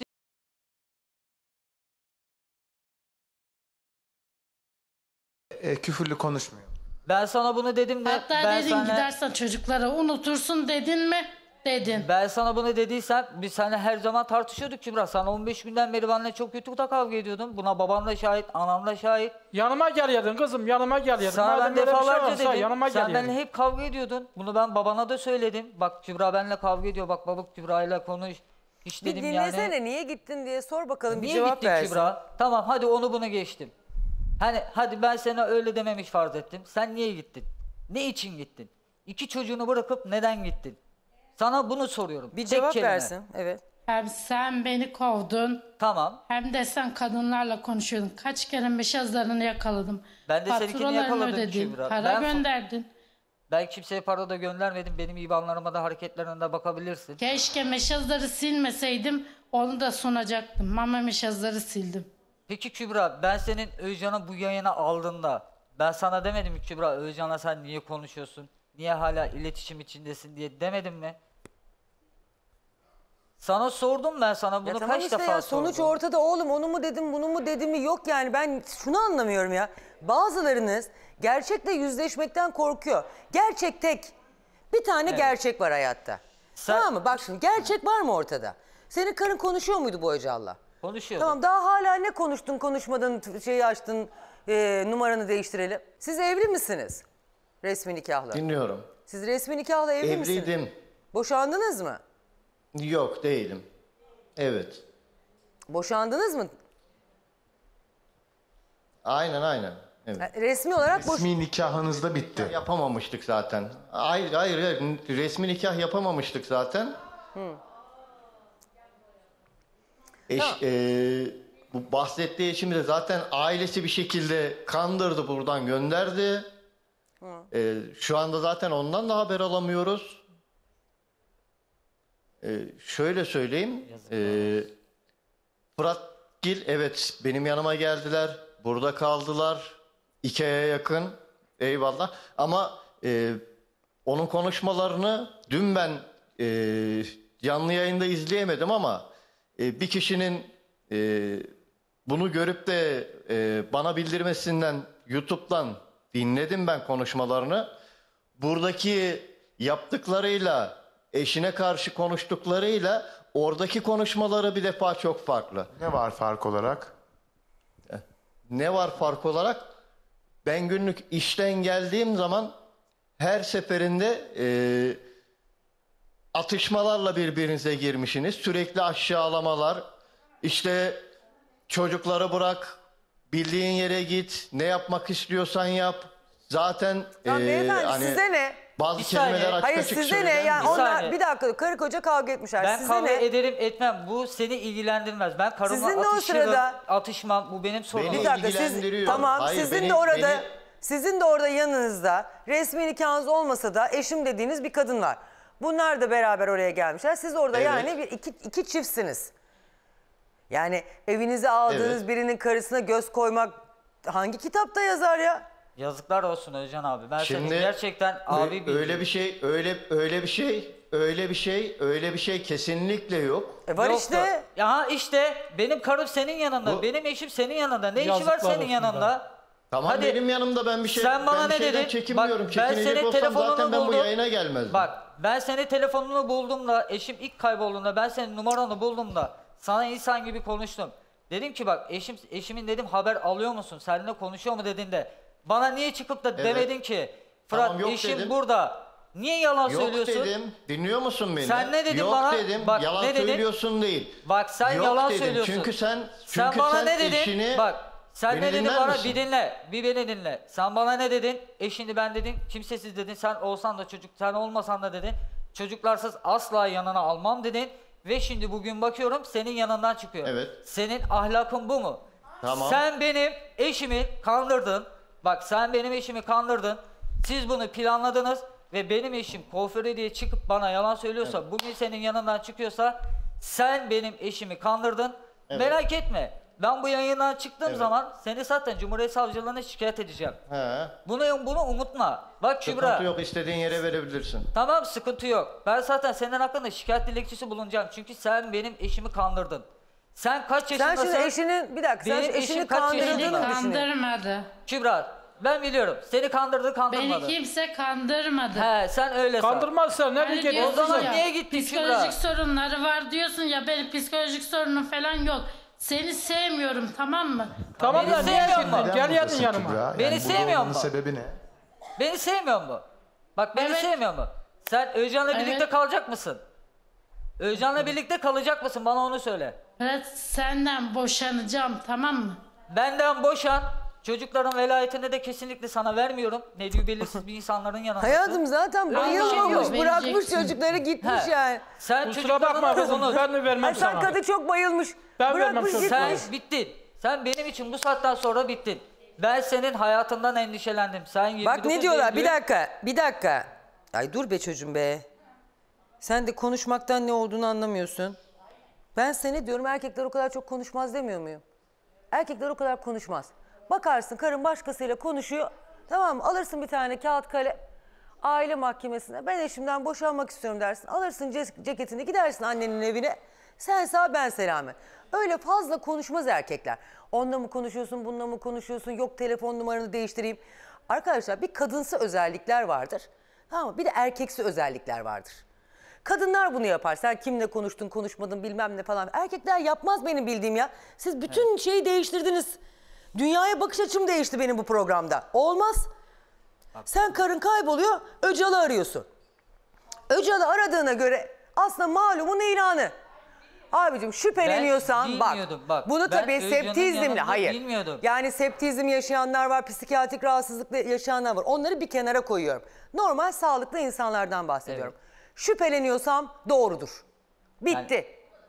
Küfürlü konuşmuyor. Ben sana bunu dedim de Hatta ben dedin sana, gidersen çocukları unutursun dedin mi? Dedin. ben sana bunu dediysem biz seninle her zaman tartışıyorduk Kübra. Sen 15 günden beri benimle çok kötü de kavga ediyordun. Buna babam da şahit, anam da şahit. Yanıma gel yedin kızım, yanıma gel yedin. Sana ben Madem öyle bir şey defalarca varsa dedim. yanıma Sen gel benimle yedin. hep kavga ediyordun. Bunu ben babana da söyledim. Bak Kübra benimle kavga ediyor. Bak baba Kübra ile konuş. Hiç Bir dedim dinlesene yani. niye gittin diye sor bakalım bir Niye cevap gittin versin. Kübra? Tamam hadi onu bunu geçtim. Hani hadi ben sana öyle dememiş farz ettim. Sen niye gittin? Ne için gittin? 2 çocuğunu bırakıp neden gittin? Sana bunu soruyorum. Bir Tek cevap kelime. versin. Evet. Hem sen beni kovdun. Tamam. Hem de sen kadınlarla konuşuyordun. Kaç kere meşazlarını yakaladım. Ben de seninkini Faturalarını yakaladım ödedin. Kübra. Para gönderdin. Ben kimseye para da göndermedim. Benim IBAN'larıma da hareketlerine de bakabilirsin. Keşke meşazları silmeseydim. Onu da sunacaktım. Ama meşazları sildim. Peki Kübra ben senin Özcan'ı bu yayına aldığında ben sana demedim mi Kübra Özcan'la sen niye konuşuyorsun? Niye hala iletişim içindesin diye demedim mi? Sana sordum ben sana bunu Ya tamam kaç işte defa ya sonuç sordum. ortada oğlum onu mu dedim bunu mu dedim mi yok yani ben şunu anlamıyorum ya. Bazılarınız gerçekle yüzleşmekten korkuyor. Gerçek tek. Bir tane gerçek var hayatta. Sen- Tamam mı? Bak şimdi gerçek var mı ortada? Senin karın konuşuyor muydu bu Özal'la? Konuşuyordum. Tamam daha hala ne konuştun konuşmadın şeyi açtın numaranı değiştirelim. Siz evli misiniz? Resmi nikahla. Dinliyorum. Siz resmi nikahla evli misiniz? Evliydim. Boşandınız mı? Yok değilim. Evet. Boşandınız mı? Aynen. Evet. Resmi olarak Resmi nikahınız da bitti. Yapamamıştık zaten. Hayır. Resmi nikah yapamamıştık zaten. Bu bahsettiği eşimi de zaten ailesi bir şekilde kandırdı, buradan gönderdi. Şu anda zaten ondan da haber alamıyoruz. Şöyle söyleyeyim. Fırat Gil evet benim yanıma geldiler. Burada kaldılar. 2 aya yakın. Eyvallah. Ama onun konuşmalarını dün ben canlı yayında izleyemedim ama bir kişinin bunu görüp de bana bildirmesinden YouTube'dan dinledim ben konuşmalarını. Buradaki yaptıklarıyla eşine karşı konuştuklarıyla oradaki konuşmaları bir defa çok farklı. Ne var fark olarak? Ne var fark olarak? Ben günlük işten geldiğim zaman her seferinde atışmalarla birbirinize girmişsiniz. Sürekli aşağılamalar. İşte çocukları bırak, bildiğin yere git, ne yapmak istiyorsan yap. Zaten Ya beyefendi hani size ne? bazı Bir saniye. kelimeler açık Hayır açık size ne? söylenmiyor. Yani onlar saniye. bir dakika karı koca kavga etmişler. Ben size kavga ne? ederim etmem. Bu seni ilgilendirmez. Ben karımla Sizin de o atışırım, sırada- atışmam. Bu benim sorunum. Beni Bir dakika ilgilendiriyor. tamam Hayır, sizin beni- de orada beni- sizin de orada yanınızda resmi nikahınız olmasa da eşim dediğiniz bir kadın var. Bunlar da beraber oraya gelmişler. Siz orada Evet. yani iki çiftsiniz. Yani evinize aldığınız Evet. birinin karısına göz koymak hangi kitapta yazar ya? Yazıklar olsun Özcan abi. Ben seni Şimdi gerçekten abi öyle bir şey, öyle bir şey kesinlikle yok. Var Yoktu. işte. Ya işte benim karım senin yanında, Bu- benim eşim senin yanında. Ne işi var Yazıklar senin olsun yanında? Tamam Hadi. benim yanımda ben bir şey Sen bana ben bir ne şeyden dedin? çekinmiyorum. Bak, ben Çekinecek senin olsam telefonunu zaten ben bu buldum. yayına gelmezdim. Bak ben senin telefonunu bulduğumda, eşim ilk kaybolduğunda ben senin numaranı bulduğumda sana insan gibi konuştum. Dedim ki bak eşimin dedim haber alıyor musun? Seninle konuşuyor mu dediğinde bana niye çıkıp da Evet. demedin ki Fırat Tamam, yok eşim dedim. burada. Niye yalan Yok söylüyorsun? dedim. Dinliyor musun beni? Sen ne dedin Yok bana? dedim. Bak, yalan ne dedin? söylüyorsun değil. Bak sen Yok yalan dedim. söylüyorsun. Çünkü sen Bana ne dedin? eşini... Bak sen Beni ne dedin dinler bana misin? bir dinle. Bir beni dinle. Sen bana ne dedin? Eşini ben dedin. Kimsesiz dedin. Sen olsan da çocuk, sen olmasan da dedin. Çocuklarsız asla yanına almam dedin. Ve şimdi bugün bakıyorum senin yanından çıkıyor. Evet. Senin ahlakın bu mu? Tamam. Sen benim eşimi kandırdın. Bak sen benim eşimi kandırdın. Siz bunu planladınız. Ve benim eşim kuaföre diye çıkıp bana yalan söylüyorsa, bugün senin yanından çıkıyorsa sen benim eşimi kandırdın. Evet. Merak etme. Ben bu yayından çıktığım Evet. zaman seni zaten Cumhuriyet Savcılığına şikayet edeceğim. He. Bunu unutma. Bak Kübra. Sıkıntı yok, istediğin yere verebilirsin. Tamam sıkıntı yok. Ben zaten senin hakkında şikayet dilekçesi bulunacağım. Çünkü sen benim eşimi kandırdın. Sen kaç Sen yaşındasın? şimdi eşinin bir dakika sen Benim şimdi eşim eşini kaç kandırdığını yaşında? mı Beni düşünüyorsun? kandırmadı. Kübra ben biliyorum. Seni kandırdı kandırmadı. Beni kimse kandırmadı. He sen öyle san. Kandırmazsa nereye Hani gidiyorsun? O zaman diyorsun niye gittin psikolojik Kübra? sorunları var diyorsun ya, benim psikolojik sorunum falan yok. Seni sevmiyorum, tamam mı? Tamam da Beni niye sevmiyor gittin? mu? Gel yatın yanıma. Beni sevmiyor mu? Sebebi ne? Beni sevmiyor mu? Bak beni Evet. sevmiyor mu? Sen Özcan'la Evet. birlikte kalacak mısın? Özcan'la birlikte kalacak mısın? Bana onu söyle. Evet, senden boşanacağım, tamam mı? Benden boşan. Çocukların velayetini de kesinlikle sana vermiyorum. Ne diyor belirsiz bir insanların yanındasın. Hayatım zaten Öyle bir şey bayılmamış, yok. bırakmış Vereceksin. çocukları gitmiş He. yani. Sen Kusura çocuklarını bakma kızım, unut. ben de vermem Ay sen sana. kadın çok bayılmış. Ben vermem Bırakmış çocuğu. gitmiş. Sen bittin. Sen benim için bu saatten sonra bittin. Ben senin hayatından endişelendim. Sen 29 Bak ne diyorlar Eylül- bir dakika. Ay dur be çocuğum be. Sen de konuşmaktan ne olduğunu anlamıyorsun. Ben seni diyorum erkekler o kadar çok konuşmaz demiyor muyum? Erkekler o kadar konuşmaz. Bakarsın karın başkasıyla konuşuyor. Tamam mı? Alırsın bir tane kağıt kalem. Aile mahkemesine ben eşimden boşanmak istiyorum dersin. Alırsın ceketini gidersin annenin evine. Sen sağ ben selamet. Öyle fazla konuşmaz erkekler. Onunla mı konuşuyorsun, bununla mı konuşuyorsun, yok telefon numaranı değiştireyim. Arkadaşlar bir kadınsı özellikler vardır. Tamam mı? Bir de erkeksi özellikler vardır. Kadınlar bunu yapar. Sen kimle konuştun, konuşmadın bilmem ne falan. Erkekler yapmaz benim bildiğim ya. Siz bütün şeyi değiştirdiniz. Dünyaya bakış açım değişti benim bu programda. Olmaz. Sen karın kayboluyor, Öcal'ı arıyorsun. Öcal'ı aradığına göre aslında malumun ilanı. Abicim şüpheleniyorsan Ben bak. bilmiyordum, bak. Bunu Ben tabii Öcal'ın septizmle yanında hayır. bilmiyordum. Yani septizm yaşayanlar var, psikiyatrik rahatsızlıkla yaşayanlar var. Onları bir kenara koyuyorum. Normal sağlıklı insanlardan bahsediyorum. Şüpheleniyorsam doğrudur. Bitti.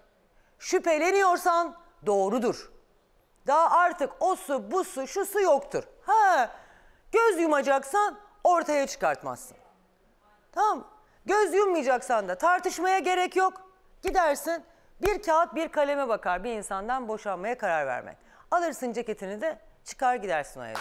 Şüpheleniyorsan doğrudur. Daha artık o su, bu su, şu su yoktur. Ha, göz yumacaksan ortaya çıkartmazsın. Tamam mı? Göz yummayacaksan da tartışmaya gerek yok. Gidersin bir kağıt bir kaleme bakar bir insandan boşanmaya karar vermek. Alırsın ceketini de çıkar gidersin o evden.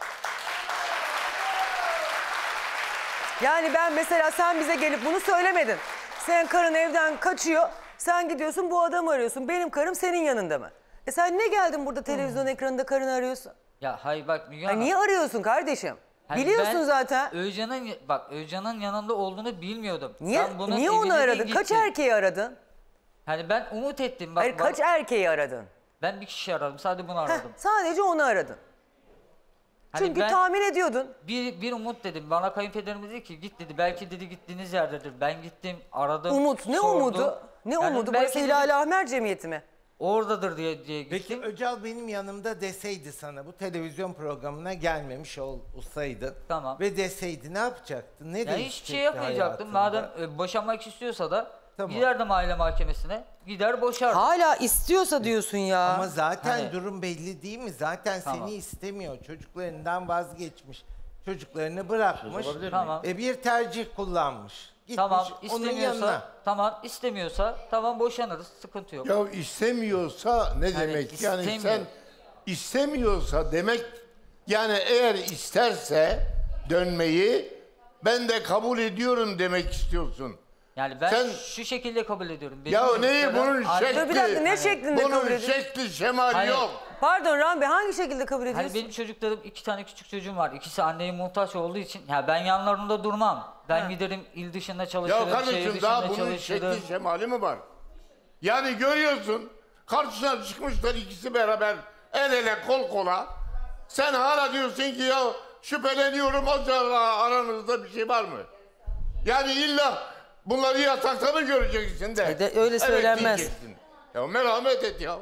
Yani ben mesela sen bize gelip bunu söylemedin. Sen karın evden kaçıyor. Sen gidiyorsun bu adamı arıyorsun. Benim karım senin yanında mı? Sen ne geldin burada televizyon ekranında karını arıyorsun? Ya hayır bak Müge Ha, Hanım. niye arıyorsun kardeşim? Hani Biliyorsun ben zaten. Özcan'ın yanında olduğunu bilmiyordum. Niye Ben bunun niye onu evine de aradın? Kaç gittim. erkeği aradın? Hani ben umut ettim. Bak, Hayır kaç erkeği aradın? Ben bir kişi aradım. Sadece bunu Heh, aradım. sadece onu aradın. Hani Çünkü ben tahmin ediyordun. bir umut dedim. Bana kayınpederim dedi ki git dedi. Belki dedi gittiğiniz yerdedir. Ben gittim aradım. Umut. Ne sordum. umudu? Ne Yani umudu? belki Burası dedi, Hilal Ahmer Cemiyeti mi? oradadır diye Peki gittim. Öcal benim yanımda deseydi sana bu televizyon programına gelmemiş olsaydın Tamam. ve deseydi ne yapacaktın? Ne Yani hiçbir değişecekti şey yapmayacaktım. hayatında? Madem boşanmak istiyorsa da Tamam. giderdim aile mahkemesine. Gider boşardım. Hala istiyorsa diyorsun ya. Ama zaten Hani- durum belli değil mi? Zaten Tamam. seni istemiyor. Çocuklarından vazgeçmiş. Çocuklarını bırakmış. Olabilir mi? Tamam. Bir tercih kullanmış. Gitmiş Tamam onun yanına. istemiyorsa tamam boşanırız. Sıkıntı yok. Ya istemiyorsa ne demek? Yani sen istemiyor. istemiyorsa demek, yani eğer isterse dönmeyi ben de kabul ediyorum demek istiyorsun. Yani ben Sen- şu şekilde kabul ediyorum. Benim Ya neyi çocuklarım bunun aile- şekli? Dur bir dakika, ne şeklinde kabul Bunun ediyorsun? şekli şemali Hayır. yok. Pardon Rahmi Bey, hangi şekilde kabul Hani ediyorsun? benim çocuklarım 2 tane küçük çocuğum var. İkisi anneye muhtaç olduğu için ya ben yanlarında durmam. Ben giderim il dışında çalışırım, Ya şehir kardeşim dışında daha bunun çalışırım. şekli şemali mi var? Yani görüyorsun karşısına çıkmışlar ikisi beraber el ele kol kola. Sen hala diyorsun ki ya şüpheleniyorum, acaba aranızda bir şey var mı? Yani illa bunları yatakta mı göreceksin de? Öyle söylenmez. diyeceksin. Ya merhamet et ya.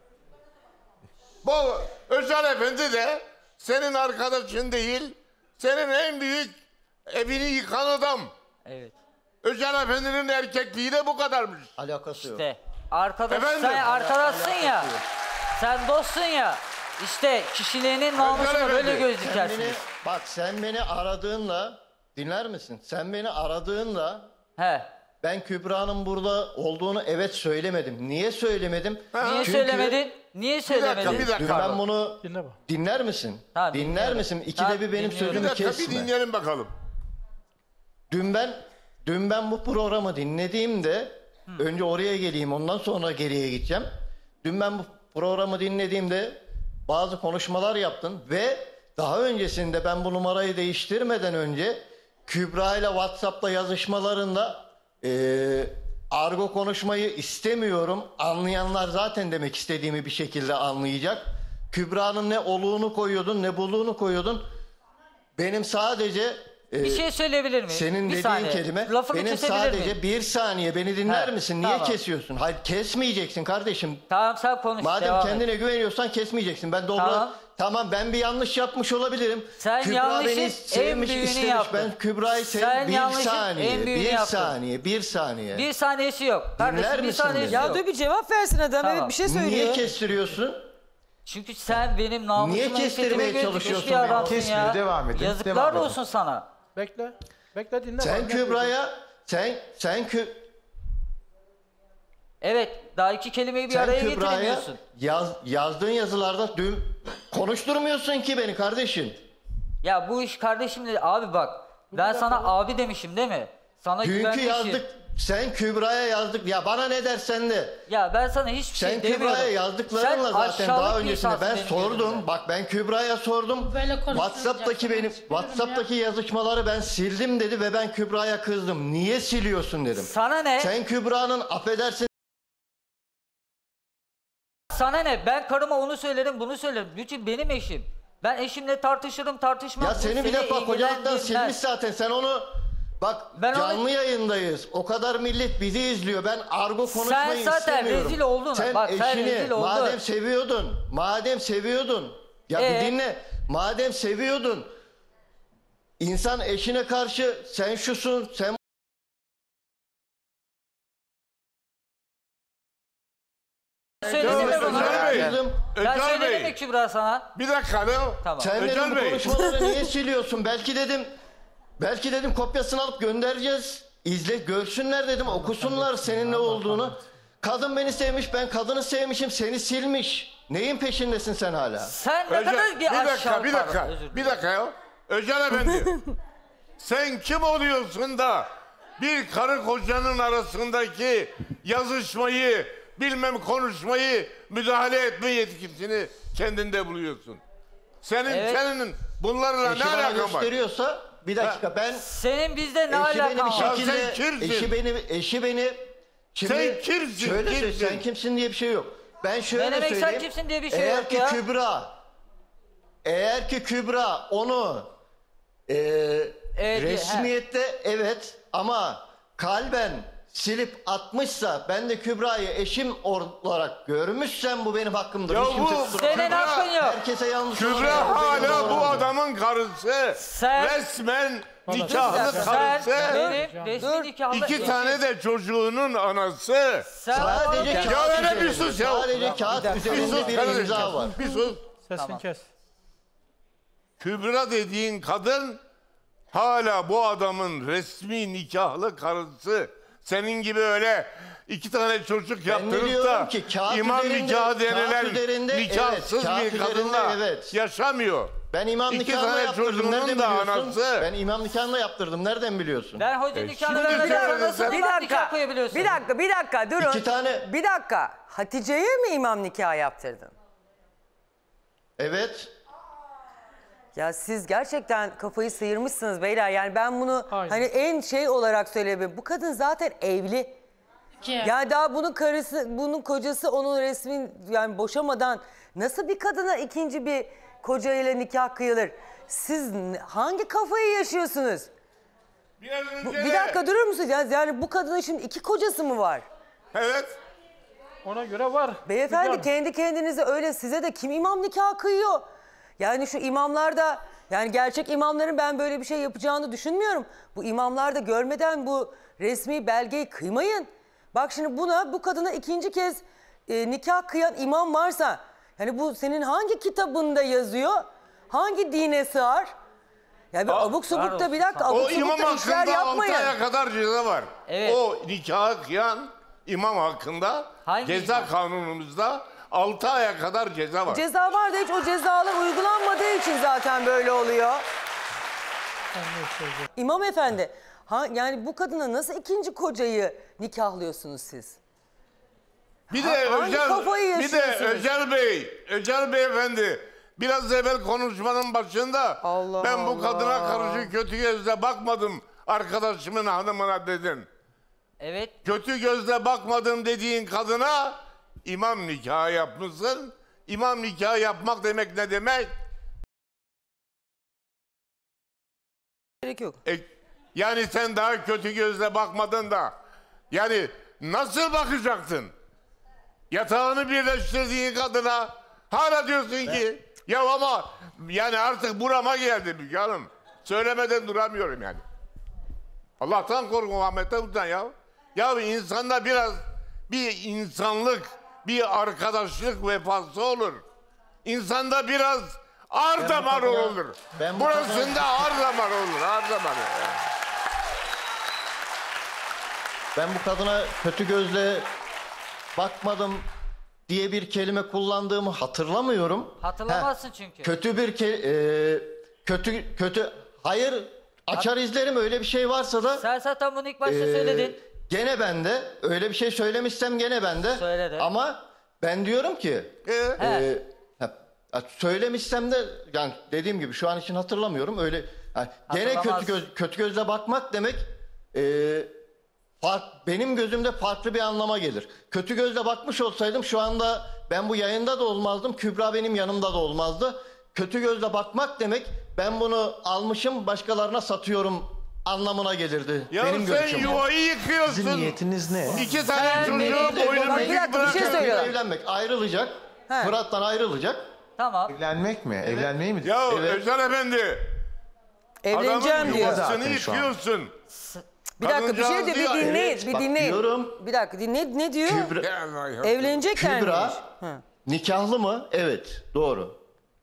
Bu Öcal Efendi de senin arkadaşın değil, senin en büyük evini yıkan adam. Evet. Öcal Efendi'nin erkekliği de bu kadarmış. Alakası yok. İşte arkadaş, Efendim? sen arkadaşsın ya. Sen dostsun ya. İşte kişiliğinin namusunu Efendi. böyle göz Sen beni, dikersiniz. bak sen beni aradığınla, dinler misin? Sen beni aradığınla He. ben Kübra'nın burada olduğunu evet söylemedim. Niye söylemedim? Niye Çünkü söylemedin? Niye söylemedin? bir dakika. Dün ben bunu Dinle bak. dinler misin? Ha, Dinler dinliyorum. misin? İkide Ha, bir benim dinliyorum. Bir sözümü dakika bir kesme. dinleyelim bakalım. Dün ben bu programı dinlediğimde önce oraya geleyim ondan sonra geriye gideceğim. Dün ben bu programı dinlediğimde bazı konuşmalar yaptın ve daha öncesinde ben bu numarayı değiştirmeden önce Kübra ile WhatsApp'ta yazışmalarında argo konuşmayı istemiyorum. Anlayanlar zaten demek istediğimi bir şekilde anlayacak. Kübra'nın ne oluğunu koyuyordun ne buluğunu koyuyordun. Benim sadece Bir şey söyleyebilir miyim? senin bir dediğin saniye. kelime Lafını benim kesebilir sadece miyim? bir saniye beni dinler He, misin? Niye tamam. kesiyorsun? Hayır kesmeyeceksin kardeşim. Tamam sen konuş. Madem devam et. kendine güveniyorsan kesmeyeceksin. Ben dobra Tamam. tamam ben bir yanlış yapmış olabilirim. Sen Kübra yanlışın beni en sevmiş büyüğünü istemiş. yaptın. Ben Kübra'yı Sen sevdim. Bir yanlışın saniye, en büyüğünü bir yaptın. saniye, bir saniye. Bir saniyesi yok. Kardeşim bir misin saniyesi beni? Ya yok. dur bir cevap versin adam. Tamam. Evet bir şey Niye söylüyor. kestiriyorsun? Çünkü sen benim namusuma Niye kestirmeye iffetime çalışıyorsun gözükmüş bir beni? adamsın Kesmiyor, ya. devam edin, Yazıklar devam edin. olsun sana. Bekle. Bekle dinle. Sen bak. Kübra'ya Evet daha iki kelimeyi bir sen araya Kübra'ya getiremiyorsun. yazdığın yazılarda dün konuşturmuyorsun ki beni kardeşim. Ya bu iş kardeşimle abi bak. Ben sana abi demişim değil mi? Sana Dünkü güvenmişim. yazdık. Sen Kübra'ya yazdık. Ya bana ne dersen de. Ya ben sana hiçbir Sen şey demiyorum. Kübra'ya yazdıklarınla Sen zaten aşağılık daha bir öncesinde insansın ben benim sordum. gözümde. Bak ben Kübra'ya sordum. Böyle konuşulacak WhatsApp'taki benim konuşuyorum WhatsApp'taki yazışmaları ben sildim dedi ve ben Kübra'ya kızdım. Niye siliyorsun dedim. Sana ne? Sen Kübra'nın affedersin Sana ne? Ben karıma onu söylerim, bunu söylerim. Bütün benim eşim. Ben eşimle tartışırım, tartışmam. ya Bu seni bir defa kocalıktan ilgilendirmez. silmiş zaten. Sen onu bak Ben onu- canlı yayındayız. O kadar millet bizi izliyor. Ben argo konuşmayı zaten istemiyorum. rezil oldun. Sen Bak, sen eşini rezil oldun. madem seviyordun. Ya bir dinle. Madem seviyordun. İnsan eşine karşı sen şusun, sen Söyledin mi bana? Öcal Bey, kızım. Ben Öcal söyledim mi Bey, Kübra sana? bir dakika ne o? Tamam. Sen Öcal dedim bu Bey. konuşmaları niye siliyorsun? Belki dedim kopyasını alıp göndereceğiz. İzle görsünler dedim, okusunlar senin ne olduğunu. Kadın beni sevmiş, ben kadını sevmişim, seni silmiş. Neyin peşindesin sen hala? Sen ne Öcal, kadar bir dakika, aşağı bir dakika, Özür dilerim. bir dakika ya. Öcal Efendi, sen kim oluyorsun da bir karı kocanın arasındaki yazışmayı, bilmem konuşmayı, müdahale etme yetkisini kendinde buluyorsun? Senin bunlarla Eşi ne bana alakan var? gösteriyorsa bir dakika ben Senin bizde ne eşi beni alakan bir var? şekilde sen kimsin? eşi beni şimdi Sen kimsin, şöyle söyle, kimsin? sen kimsin diye bir şey yok. Ben şöyle Ne demek sen söyleyeyim. kimsin diye bir şey eğer yok ki ya. Kübra Eğer ki Kübra onu resmiyette evet ama kalben silip atmışsa, ben de Kübra'yı eşim olarak görmüşsem bu benim hakkımdır. Ya Hiç kimse bu- kusura Senin bakmasın. hakkın yok. Herkese yanlış Kübra söylüyor. hala bu adamın karısı. Sen- Resmen Bana- nikahlı Sen karısı. benim resmi nikahlı İki eşim. tane de çocuğunun anası. Sen Sadece onu- kağıt Ya öyle bir üzerinde, sus ya. sadece kağıt Bir üzerinde sus bir kardeşim. imza var. Bir sus. Sesini kes. Kübra dediğin kadın hala bu adamın resmi nikahlı karısı. Senin gibi öyle iki tane çocuk Ben yaptırıp diyorum da ki kağıt imam üzerinde- nikahı kağıt denilen üzerinde, nikahsız evet, kağıt bir üzerinde, kadınla evet. yaşamıyor. Ben imam İki nikahını tane yaptırdım. çocuğunun Nereden da biliyorsun? anası. Ben imam nikahını yaptırdım. Nereden biliyorsun? Ben hoca nikahını şimdi vermeden söyle nasıl sen. Bir imam nikah dakika, koyabiliyorsun? bir dakika durun. İki tane- Bir dakika. Hatice'ye mi imam nikahı yaptırdın? Evet. Ya siz gerçekten kafayı sıyırmışsınız beyler. Yani ben bunu Aynen. hani en şey olarak söyleyebilirim. Bu kadın zaten evli. Ki. Yani daha bunun karısı, bunun kocası onun resmin yani boşamadan nasıl bir kadına ikinci bir kocayla nikah kıyılır? Siz hangi kafayı yaşıyorsunuz? Biraz önce Bir de- dakika durur musunuz? Yani bu kadının şimdi iki kocası mı var? Evet. Ona göre var. Beyefendi Güzel. kendi kendinize öyle size de kim imam nikahı kıyıyor? Yani şu imamlar da yani gerçek imamların ben böyle bir şey yapacağını düşünmüyorum. Bu imamlar da görmeden bu resmi belgeyi kıymayın. Bak şimdi bu kadına ikinci kez nikah kıyan imam varsa yani bu senin hangi kitabında yazıyor? Hangi dine sığar? Ya bir abuk subuk da bir dakika O abuk imam subuk da işler hakkında 6 yapmayın. aya kadar ceza var. Evet. O nikahı kıyan imam hakkında Hangi ceza imam? kanunumuzda 6 aya kadar ceza var. Ceza var da hiç o cezalar uygulanmadığı için zaten böyle oluyor. İmam efendi, yani bu kadına nasıl ikinci kocayı nikahlıyorsunuz siz? Bir de hangi kafayı yaşıyorsunuz? Öcal Beyefendi biraz evvel konuşmanın başında Allah ben bu kadına Allah. karşı kötü gözle bakmadım arkadaşımın hanımına dedin. Evet. Kötü gözle bakmadım dediğin kadına imam nikahı yapmışsın. İmam nikahı yapmak demek ne demek? Gerek yok. Yani sen daha kötü gözle bakmadın da yani nasıl bakacaktın? Yatağını birleştirdiğin kadına hala diyorsun ki ya ama yani artık burama geldi Müge Hanım. Söylemeden duramıyorum yani. Allah'tan korkun, Muhammed'den utan ya. Ya insanda biraz bir insanlık, bir arkadaşlık vefası olur. İnsanda biraz ar damar olur. Burasında ar damar olur, ar damar. Ben bu kadına kötü gözle bakmadım diye bir kelime kullandığımı hatırlamıyorum. Hatırlamazsın çünkü. Kötü bir kötü hayır, açar izlerim, öyle bir şey varsa da Sen zaten bunu ilk başta söyledin. gene bende öyle bir şey söylemişsem gene bende. Söyledin. Ama ben diyorum ki söylemişsem de yani dediğim gibi şu an için hatırlamıyorum. Öyle gene Hatırlamaz. kötü gözle bakmak demek benim gözümde farklı bir anlama gelir. Kötü gözle bakmış olsaydım şu anda ben bu yayında da olmazdım. Kübra benim yanımda da olmazdı. Kötü gözle bakmak demek ben bunu almışım başkalarına satıyorum anlamına gelirdi. Ya benim sen görüşüm. yuvayı yıkıyorsun. Sizin niyetiniz ne? İki tane Sen çocuğun beni- boynunu Bak, bir dakika, bir şey bırakın. söylüyorum. Evlenmek, ayrılacak. He. Fırat'tan ayrılacak. Tamam. Evlenmek mi? Evlenmeyi mi? Ya Evet. Özel Efendi. Evleneceğim Adamın diyor. yuvasını Zaten şu an. yıkıyorsun. Bir dakika bir şey Kadıncağız diyor, diyor, bir dinleyin, evet, bir bak dinleyin. diyorum. Bir dakika ne diyor? Evlenecekler Kübra miymiş? Ha. nikahlı mı? Evet, doğru.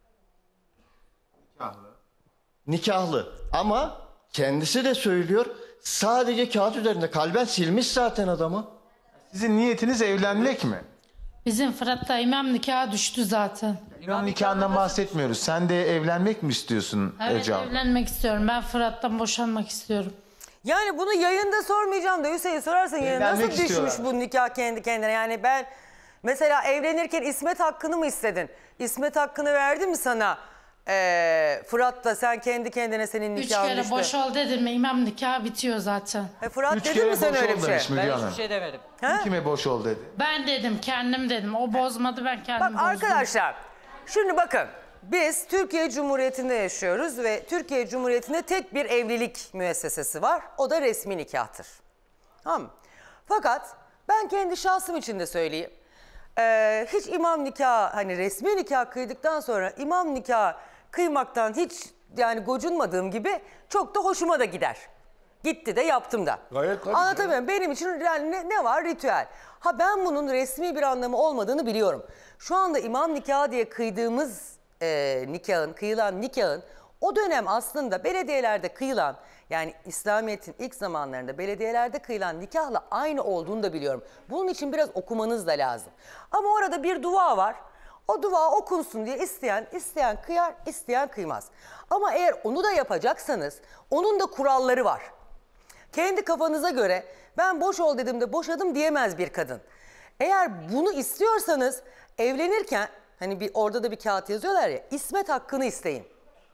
Nikahlı. Ama kendisi de söylüyor sadece kağıt üzerinde, kalben silmiş zaten adamı. Sizin niyetiniz evlenmek mi? Bizim Fırat'ta imam nikahı düştü zaten. İmam nikahından bahsetmiyoruz. Sen de evlenmek mi istiyorsun Evet, Öcal? evlenmek istiyorum. Ben Fırat'tan boşanmak istiyorum. Yani bunu yayında sormayacağım da Hüseyin sorarsan yayına nasıl Evlenmek düşmüş istiyorlar. bu nikah kendi kendine? Yani ben mesela evlenirken İsmet hakkını mı istedin? İsmet hakkını verdi mi sana? Fırat da sen kendi kendine senin 3 nikahın kere düştü. boş ol dedim mi imam nikahı bitiyor zaten. Fırat 3 dedi kere mi sen boş öyle ol bir şey? demiş Müge Ben Hanım. hiçbir şey demedim. Ha? Kime boş ol dedi? Ben dedim, kendim dedim. O bozmadı, ben kendim Bak bozdum. arkadaşlar şimdi bakın Biz Türkiye Cumhuriyeti'nde yaşıyoruz ve Türkiye Cumhuriyeti'nde tek bir evlilik müessesesi var. O da resmi nikahtır. Tamam mı? Fakat ben kendi şahsım için de söyleyeyim. Hiç imam nikahı, hani resmi nikah kıydıktan sonra imam nikahı kıymaktan hiç yani gocunmadığım gibi çok da hoşuma da gider. Gitti de yaptım da. Gayet tabii. Anlatamıyorum. Benim için yani ne var? Ritüel. Ha ben bunun resmi bir anlamı olmadığını biliyorum. Şu anda imam nikahı diye kıydığımız kıyılan nikahın o dönem aslında belediyelerde kıyılan, yani İslamiyet'in ilk zamanlarında belediyelerde kıyılan nikahla aynı olduğunu da biliyorum. Bunun için biraz okumanız da lazım. Ama orada bir dua var. O dua okunsun diye isteyen kıyar, isteyen kıymaz. Ama eğer onu da yapacaksanız onun da kuralları var. Kendi kafanıza göre ben boş ol dediğimde boşadım diyemez bir kadın. Eğer bunu istiyorsanız evlenirken hani orada da bir kağıt yazıyorlar ya, ismet hakkını isteyin.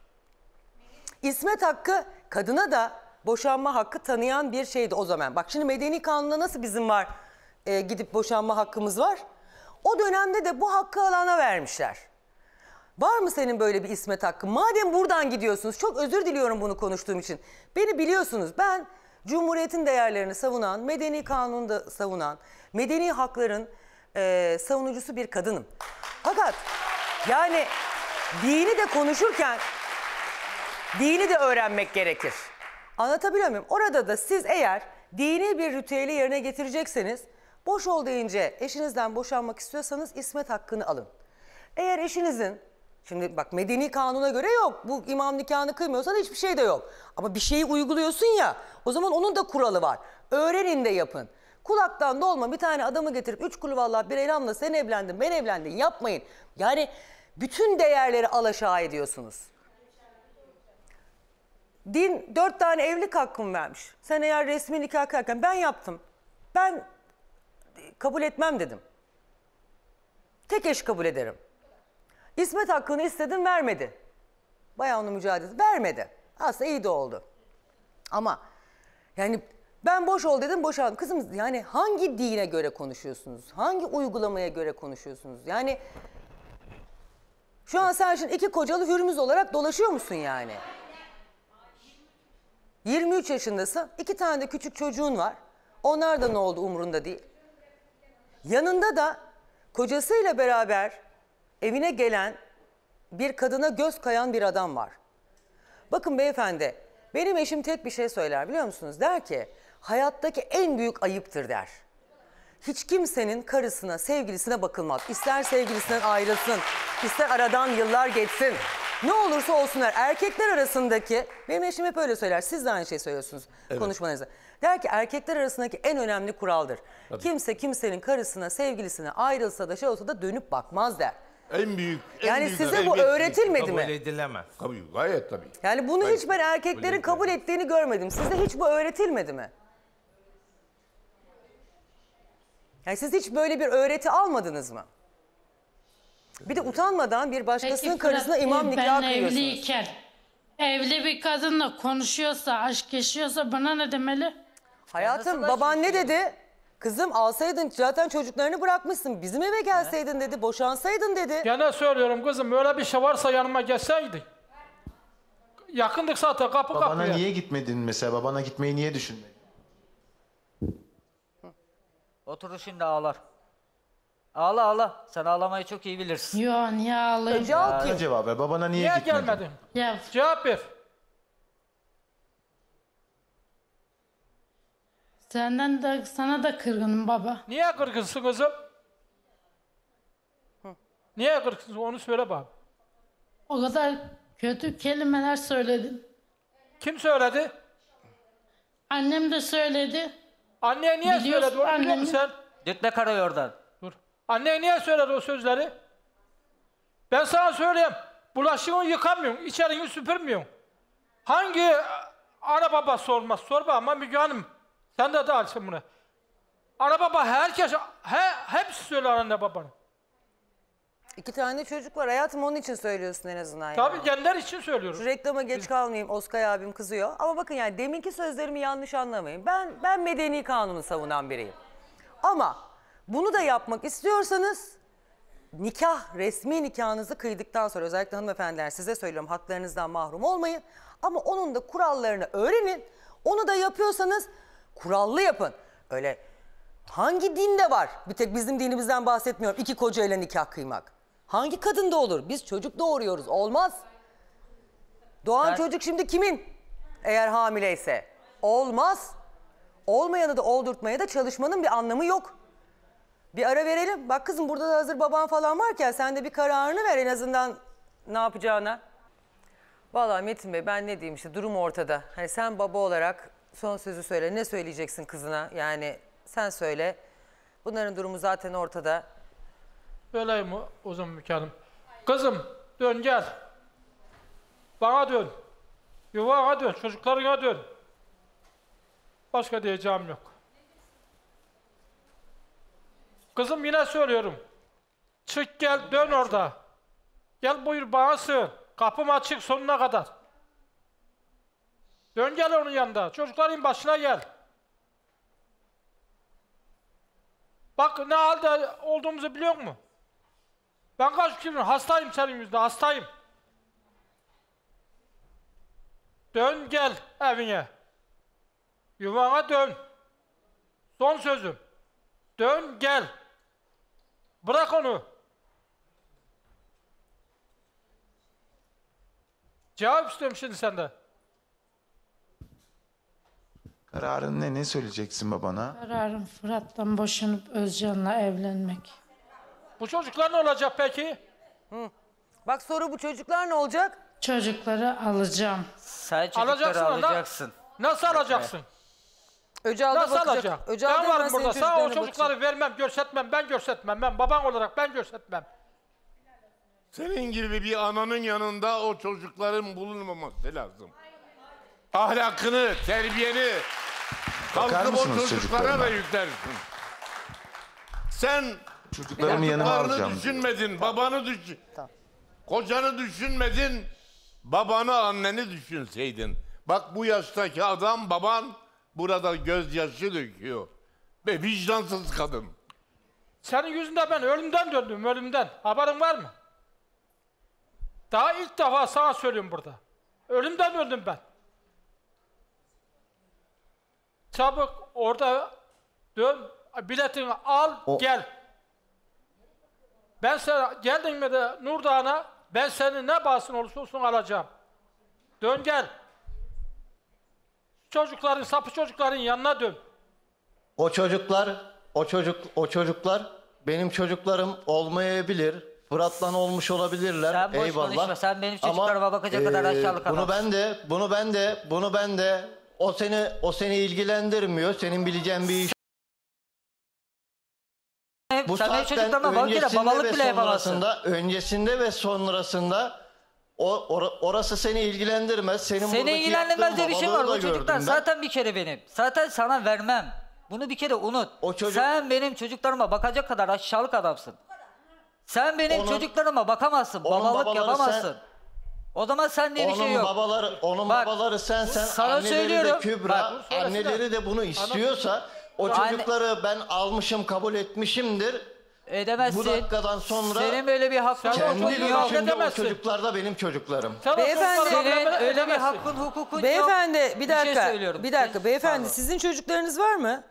İsmet hakkı kadına da boşanma hakkı tanıyan bir şeydi o zaman. Bak şimdi medeni kanunda nasıl bizim var gidip boşanma hakkımız var. O dönemde de bu hakkı alana vermişler. Var mı senin böyle bir ismet hakkı? Madem buradan gidiyorsunuz, çok özür diliyorum bunu konuştuğum için. Beni biliyorsunuz, ben Cumhuriyet'in değerlerini savunan, medeni kanunu da savunan, medeni hakların savunucusu bir kadınım. Fakat yani dini de konuşurken dini de öğrenmek gerekir. Anlatabiliyor muyum? Orada da siz eğer dini bir ritüeli yerine getirecekseniz, boş ol deyince eşinizden boşanmak istiyorsanız ismet hakkını alın. Eğer eşinizin, şimdi bak medeni kanuna göre yok, bu imam nikahını kıymıyorsan hiçbir şey de yok. Ama bir şeyi uyguluyorsun ya, o zaman onun da kuralı var. Öğrenin de yapın. Kulaktan dolma bir tane adamı getirip 3 kulüvallah bir elhamla sen evlendin ben evlendim yapmayın. Yani bütün değerleri alaşağı ediyorsunuz. Din 4 tane evlilik hakkım vermiş. Sen eğer resmi nikah kıyarken ben yaptım. Ben kabul etmem dedim. Tek eş kabul ederim. İsmet hakkını istedim vermedi. Bayağı onun mücadelesi vermedi. Aslında iyi de oldu. Ama yani ben boş ol dedim boşandım. Kızım yani hangi dine göre konuşuyorsunuz? Hangi uygulamaya göre konuşuyorsunuz? Yani şu an sen şimdi 2 kocalı hürmüz olarak dolaşıyor musun yani? 23 yaşındasın. 2 tane de küçük çocuğun var. Onlar da ne oldu umurunda değil. Yanında da kocasıyla beraber evine gelen bir kadına göz kayan bir adam var. Bakın beyefendi, benim eşim tek bir şey söyler biliyor musunuz? Der ki, hayattaki en büyük ayıptır der. Hiç kimsenin karısına, sevgilisine bakılmaz. İster sevgilisinden ayrılsın, ister aradan yıllar geçsin. Ne olursa olsunlar. Erkekler arasındaki, benim eşim hep öyle söyler. Siz de aynı şeyi söylüyorsunuz konuşmanızda. Der ki erkekler arasındaki en önemli kuraldır. Tabii. Kimse kimsenin karısına, sevgilisine ayrılsa da şey olsa da dönüp bakmaz der. En büyük. Yani size bu öğretilmedi mi? Kabul edilemez. Tabii, gayet tabii. Yani bunu hiç ben erkeklerin kabul ettiğini görmedim. Size hiç bu öğretilmedi mi? Yani siz hiç böyle bir öğreti almadınız mı? Bir de utanmadan bir başkasının karısına imam nikahı kıyıyorsunuz. Evliyken evli bir kadınla konuşuyorsa, aşk yaşıyorsa bana ne demeli? Hayatım baban ne dedi? Kızım alsaydın zaten çocuklarını bırakmışsın. Bizim eve gelseydin dedi, boşansaydın dedi. Gene söylüyorum kızım, öyle bir şey varsa yanıma gelseydi. Yakındık zaten kapı kapıya. Babana niye gitmedin mesela? Babana gitmeyi niye düşünmedin? Oturur şimdi ağlar. Ağla ağla. Sen ağlamayı çok iyi bilirsin. Yo niye ağlayayım? Bana cevap ver. Babana niye Niye gitmedin? gelmedin? Ya Cevap ver. sana da kırgınım baba. Niye kırgınsın kızım? Niye kırgınsın onu söyle bana. O kadar kötü kelimeler söyledin. Kim söyledi? Annem de söyledi. Anneye niye Biliyorsun söyledi onu biliyor musun annemi. sen? Gitme Karayol'dan. Dur. Anneye niye söyledi o sözleri? Ben sana söyleyeyim. Bulaşığını yıkamıyorsun, içeriğini süpürmüyorsun. Hangi ana baba sormaz? Sor bana ama Müge Hanım. Sen de dahilsin buna. Ana baba herkes, hepsi söyler anne babanın. 2 tane çocuk var hayatım, onun için söylüyorsun en azından. Tabii yani. kendileri için söylüyorum. Şu reklama geç kalmayayım, Oskay abim kızıyor. Ama bakın yani deminki sözlerimi yanlış anlamayın. Ben medeni kanunu savunan biriyim. Ama bunu da yapmak istiyorsanız nikah, resmi nikahınızı kıydıktan sonra özellikle hanımefendiler size söylüyorum haklarınızdan mahrum olmayın. Ama onun da kurallarını öğrenin. Onu da yapıyorsanız kurallı yapın. Öyle hangi dinde var? Bir tek bizim dinimizden bahsetmiyorum. 2 kocayla nikah kıymak. Hangi kadında olur? Biz çocuk doğuruyoruz. Olmaz. Doğan çocuk şimdi kimin? Eğer hamileyse. Olmaz. Olmayanı da oldurtmaya da çalışmanın bir anlamı yok. Bir ara verelim. Bak kızım burada da hazır baban falan varken sen de bir kararını ver en azından ne yapacağına. Vallahi Metin Bey ben ne diyeyim işte durum ortada. Hani sen baba olarak son sözü söyle. Ne söyleyeceksin kızına? Yani sen söyle. Bunların durumu zaten ortada. Öyle mi o zaman Müge Hanım? Kızım dön gel. Bana dön. Yuvana dön. Çocuklarına dön. Başka diyeceğim yok. Kızım yine söylüyorum. Çık gel dön orada. Gel buyur bana sığın. Kapım açık sonuna kadar. Dön gel onun yanında. Çocukların başına gel. Bak ne halde olduğumuzu biliyor musun? Ben kaç gündür hastayım senin yüzünden, hastayım. Dön gel evine. Yuvana dön. Son sözüm. Dön gel. Bırak onu. Cevap istiyorum şimdi senden. Kararın ne? Ne söyleyeceksin babana? Kararım Fırat'tan boşanıp Özcan'la evlenmek. Bu çocuklar ne olacak peki? Bak soru bu çocuklar ne olacak? Çocukları alacağım. Sen çocukları alacaksın. Nasıl alacaksın? Öcal'da Nasıl bakacak. alacağım? Öcal'da Ben hemen varım senin burada. Sana o çocuklarına çocukları vermem, görsetmem. Ben görsetmem. Ben baban olarak ben görsetmem. Senin gibi bir ananın yanında o çocukların bulunmaması lazım. Ahlakını, terbiyeni kalkıp o mısınız çocuklara çocuklarıma? da yüklersin. Sen Çocuklarımı yanıma çocuklarını alacağım. düşünmedin, babanı düşün. Kocanı düşünmedin, babanı, anneni düşünseydin. Bak bu yaştaki adam, baban burada gözyaşı döküyor. Ve vicdansız kadın. Senin yüzünden ben ölümden döndüm, ölümden. Haberin var mı? Daha ilk defa sana söylüyorum burada. Ölümden döndüm ben. Çabuk orada dön, biletini al, gel. Ben sana geldin mi de Nurdağ'a, ben seni ne bahsın olursa olsun alacağım. Dön gel. Çocukların, sapı çocukların yanına dön. O çocuklar benim çocuklarım olmayabilir. Fırat'la olmuş olabilirler. Sen boş Eyvallah. konuşma. Sen benim çocuklarıma bakacak kadar aşağılık adamsın. Bunu ben de o seni ilgilendirmiyor. Senin bileceğin bir iş. Bu Sen benim saatten çocuklarıma bak yine babalık bile yapamazsın. öncesinde ve sonrasında orası seni ilgilendirmez. Seni ilgilendirmez diye bir şey var. O çocuklar zaten bir kere benim. Zaten sana vermem. Bunu bir kere unut. Sen benim çocuklarıma bakacak kadar aşağılık adamsın. Sen benim çocuklarıma bakamazsın. Babalık yapamazsın. O zaman sen diye bir şey yok. Babaları sensen, sana anneleri söylüyorum. de Kübra, anneleri de bunu istiyorsa o çocukları ben almışım, kabul etmişimdir. Edemezsin. Bu dakikadan sonra senin böyle bir hakkın kendi yok. görüşümde o çocuklar da benim çocuklarım. Beyefendi, Senin öyle bir hakkın, hukukun yok. Beyefendi bir dakika. söylüyorum. Bir dakika beyefendi Pardon. sizin çocuklarınız var mı?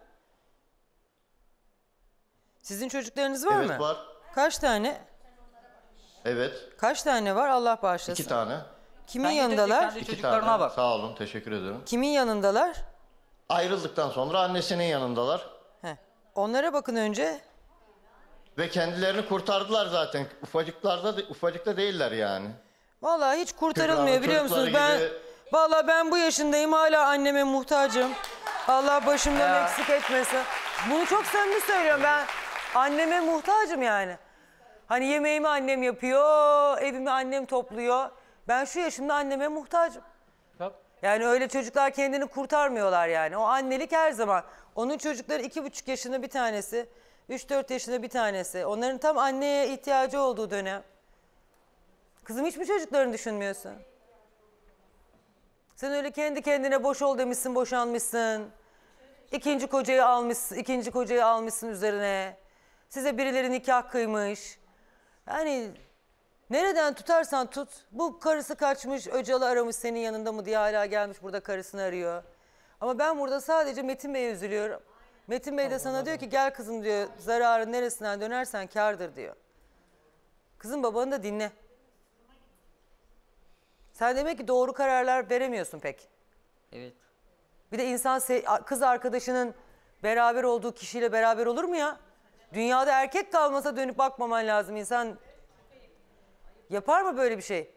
Sizin çocuklarınız var mı? Evet var. Kaç tane? Evet. Kaç tane var? Allah bağışlasın. 2 tane. Kimin Sen gidip yanındalar? kendi 2 çocuklarına tane. bak. Sağ olun, teşekkür ederim. Kimin yanındalar? Ayrıldıktan sonra annesinin yanındalar. Heh. Onlara bakın önce. Ve kendilerini kurtardılar zaten. Ufacıkta değiller yani. Vallahi hiç kurtarılmıyor Kübra'nın biliyor musunuz? çocukları Ben gibi- vallahi ben bu yaşındayım hala anneme muhtacım. Allah başımdan eksik etmesin. Bunu çok samimi söylüyorum ben. Anneme muhtacım yani. Hani yemeğimi annem yapıyor, evimi annem topluyor. Ben şu yaşımda anneme muhtacım. Yani öyle çocuklar kendini kurtarmıyorlar yani. O annelik her zaman. Onun çocukları 2,5 yaşında bir tanesi, 3-4 yaşında bir tanesi. Onların tam anneye ihtiyacı olduğu dönem. Kızım hiç mi çocuklarını düşünmüyorsun? Sen öyle kendi kendine boş ol demişsin, boşanmışsın. İkinci kocayı almışsın üzerine. Size birileri nikah kıymış. Yani nereden tutarsan tut. Bu karısı kaçmış, Öcal'ı aramış senin yanında mı diye hala gelmiş burada karısını arıyor. Ama ben burada sadece Metin Bey'e üzülüyorum. Metin Bey de sana diyor ki gel kızım diyor, zararın neresinden dönersen kârdır diyor. Kızım babanı da dinle. Sen demek ki doğru kararlar veremiyorsun pek. Evet. Bir de insan kız arkadaşının beraber olduğu kişiyle beraber olur mu ya? Dünyada erkek kalmasa dönüp bakmaman lazım. İnsan yapar mı böyle bir şey?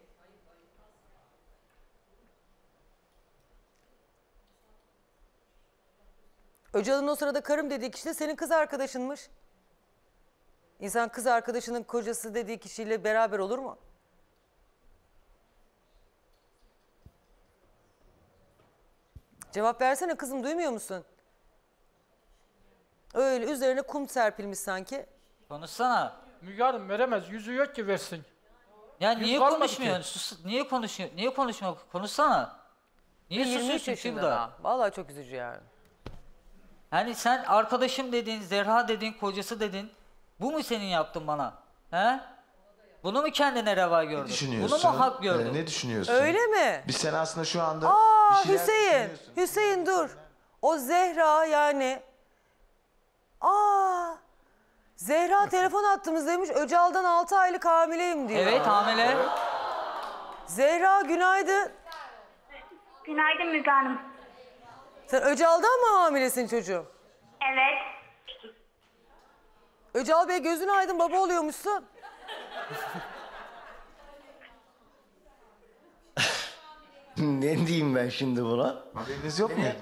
Öcal'ın o sırada karım dediği kişi de senin kız arkadaşınmış. İnsan kız arkadaşının kocası dediği kişiyle beraber olur mu? Cevap versene kızım, duymuyor musun? Öyle üzerine kum serpilmiş sanki. Konuşsana. Müge Hanım veremez. Yüzü yok ki versin. Ya Yüz niye kalmadı konuşmuyorsun? ki. Sus, niye konuşuyor? Niye konuşmuyor? Konuşsana. Niye 23 susuyorsun yaşında Kübra? daha. Vallahi çok üzücü yani. Hani sen arkadaşım dedin, Zehra dedin, kocası dedin. Bu mu senin yaptın bana? He? Bunu mu kendine reva gördün? Düşünüyorsun. Bunu mu hak gördün? Ne düşünüyorsun? Öyle mi? Biz sen aslında şu anda Aa bir şeyler Hüseyin. düşünüyorsun. Hüseyin dur. O Zehra yani. Aa Zehra telefon attığımız demiş. Öcal'dan 6 aylık hamileyim diyor. Evet, hamile. Zehra günaydın. Günaydın Müge Hanım. Sen Öcal'dan mı hamilesin çocuğum? Evet. Öcal Bey gözün aydın, baba oluyormuşsun. Ne diyeyim ben şimdi buna? Haberiniz yok muydu?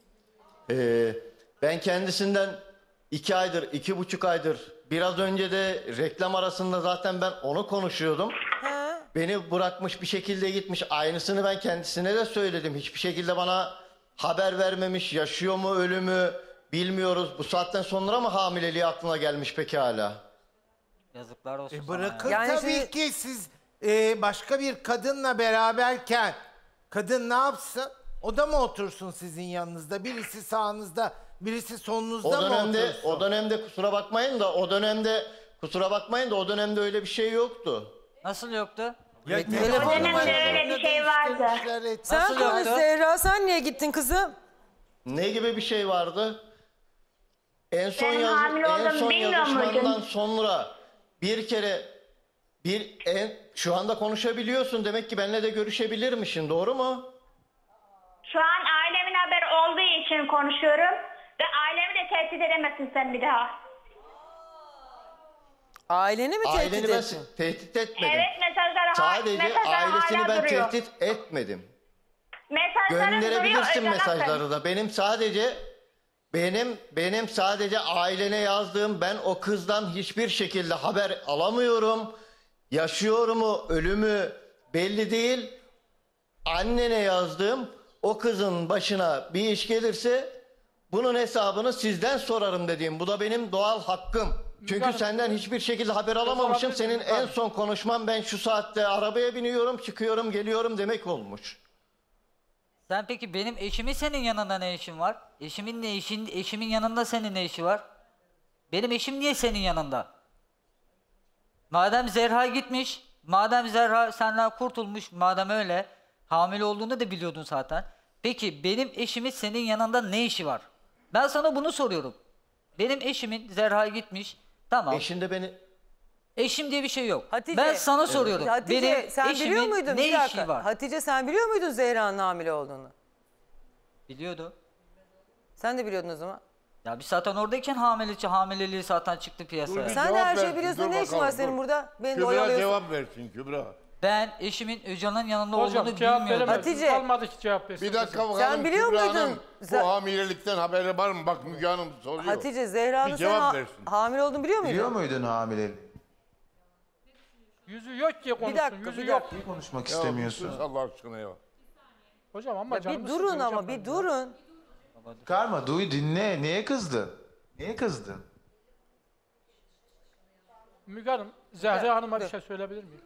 Ben kendisinden 2 aydır, 2,5 aydır, biraz önce de reklam arasında zaten ben onu konuşuyordum. He. Beni bırakmış bir şekilde gitmiş. Aynısını ben kendisine de söyledim. Hiçbir şekilde bana haber vermemiş. Yaşıyor mu, ölü mü bilmiyoruz. Bu saatten sonra mı hamileliği aklına gelmiş peki hala? Yazıklar olsun sana Bırakın ya. Yani tabii şimdi- ki siz başka bir kadınla beraberken kadın ne yapsın? O da mı otursun sizin yanınızda? Birisi sağınızda, birisi solunuzda O mı dönemde, otursun? o dönemde kusura bakmayın da o dönemde öyle bir şey yoktu. Nasıl yoktu? Ya, telefon O dönemde numarası- öyle bir şey vardı. Sen Nasıl konuş yaptı? Zehra, sen niye gittin kızım? Ne gibi bir şey vardı? En son Benim hamile olduğumu bilmiyor yazışmandan muydun? sonra bir kere şu anda konuşabiliyorsun, demek ki benimle de görüşebilirmişsin, doğru mu? Şu an ailemin haberi olduğu için konuşuyorum. Ve ailemi de tehdit edemezsin sen bir daha. Aileni mi tehdit Aileni ben ettin? tehdit etmedim. Evet mesajları, Sadece mesajları ailesini hala ben duruyor. tehdit etmedim. Mesajların duruyor. Gönderebilirsin Özel mesajları da. Benim sadece ailene yazdığım, ben o kızdan hiçbir şekilde haber alamıyorum. Yaşıyor mu, ölü mü belli değil. Annene yazdığım, o kızın başına bir iş gelirse bunun hesabını sizden sorarım dediğim. Bu da benim doğal hakkım. Çünkü Hanım, senden hiçbir şekilde haber alamamışım. olabilir Senin mi? en son konuşman ben şu saatte arabaya biniyorum, çıkıyorum, geliyorum demek olmuş. Sen peki benim eşimin senin yanında ne işin var? Eşimin yanında senin ne işi var? Benim eşim niye senin yanında? Madem Zerha gitmiş, madem Zerha senden kurtulmuş, madem öyle, hamile olduğunu da biliyordun zaten. Peki benim eşimin senin yanında ne işi var? Ben sana bunu soruyorum. Benim eşimin Zerha gitmiş, tamam. Eşin de beni... Eşim diye bir şey yok. Hatice, Ben sana soruyorum. Hatice Benim sen eşimin biliyor muydun? ne Bir işi dakika. var? Hatice sen biliyor muydun Zehra'nın hamile olduğunu? Biliyordu. Sen de biliyordun o zaman. Ya biz zaten oradayken hamileliği zaten çıktı piyasaya. Dur, Sen de cevap her şeyi versin, biliyorsun. dur Ne işin var bakalım, senin dur. burada? Beni de Kübra oyalıyorsun. cevap versin Kübra. Ben eşimin Öcal'ın yanında Hocam olduğunu cevap bilmiyordum. veremez. Hatice. Kalmadı ki cevap versin. Bir dakika bakalım. Sen biliyor Kübra'nın muydun? Bu hamilelikten haberi var mı? Bak Müge Hanım soruyor. Hatice, Zehra'nın Bir sen cevap versin. hamile olduğunu biliyor muydun? Biliyor muydun hamilelik? Yüzü yok ki konuşsun. dakika, Yüzü bir yok. dakika. Konuşmak Ya, istemiyorsun. sus Allah aşkına ya. Hocam ama Ya canımı bir durun sıkılacak ama ben bir ya. durun. Karma duy dinle. Neye kızdın? Niye kızdın? Müge Hanım, Zehra Hanım'a dur. bir şey söyleyebilir miyim?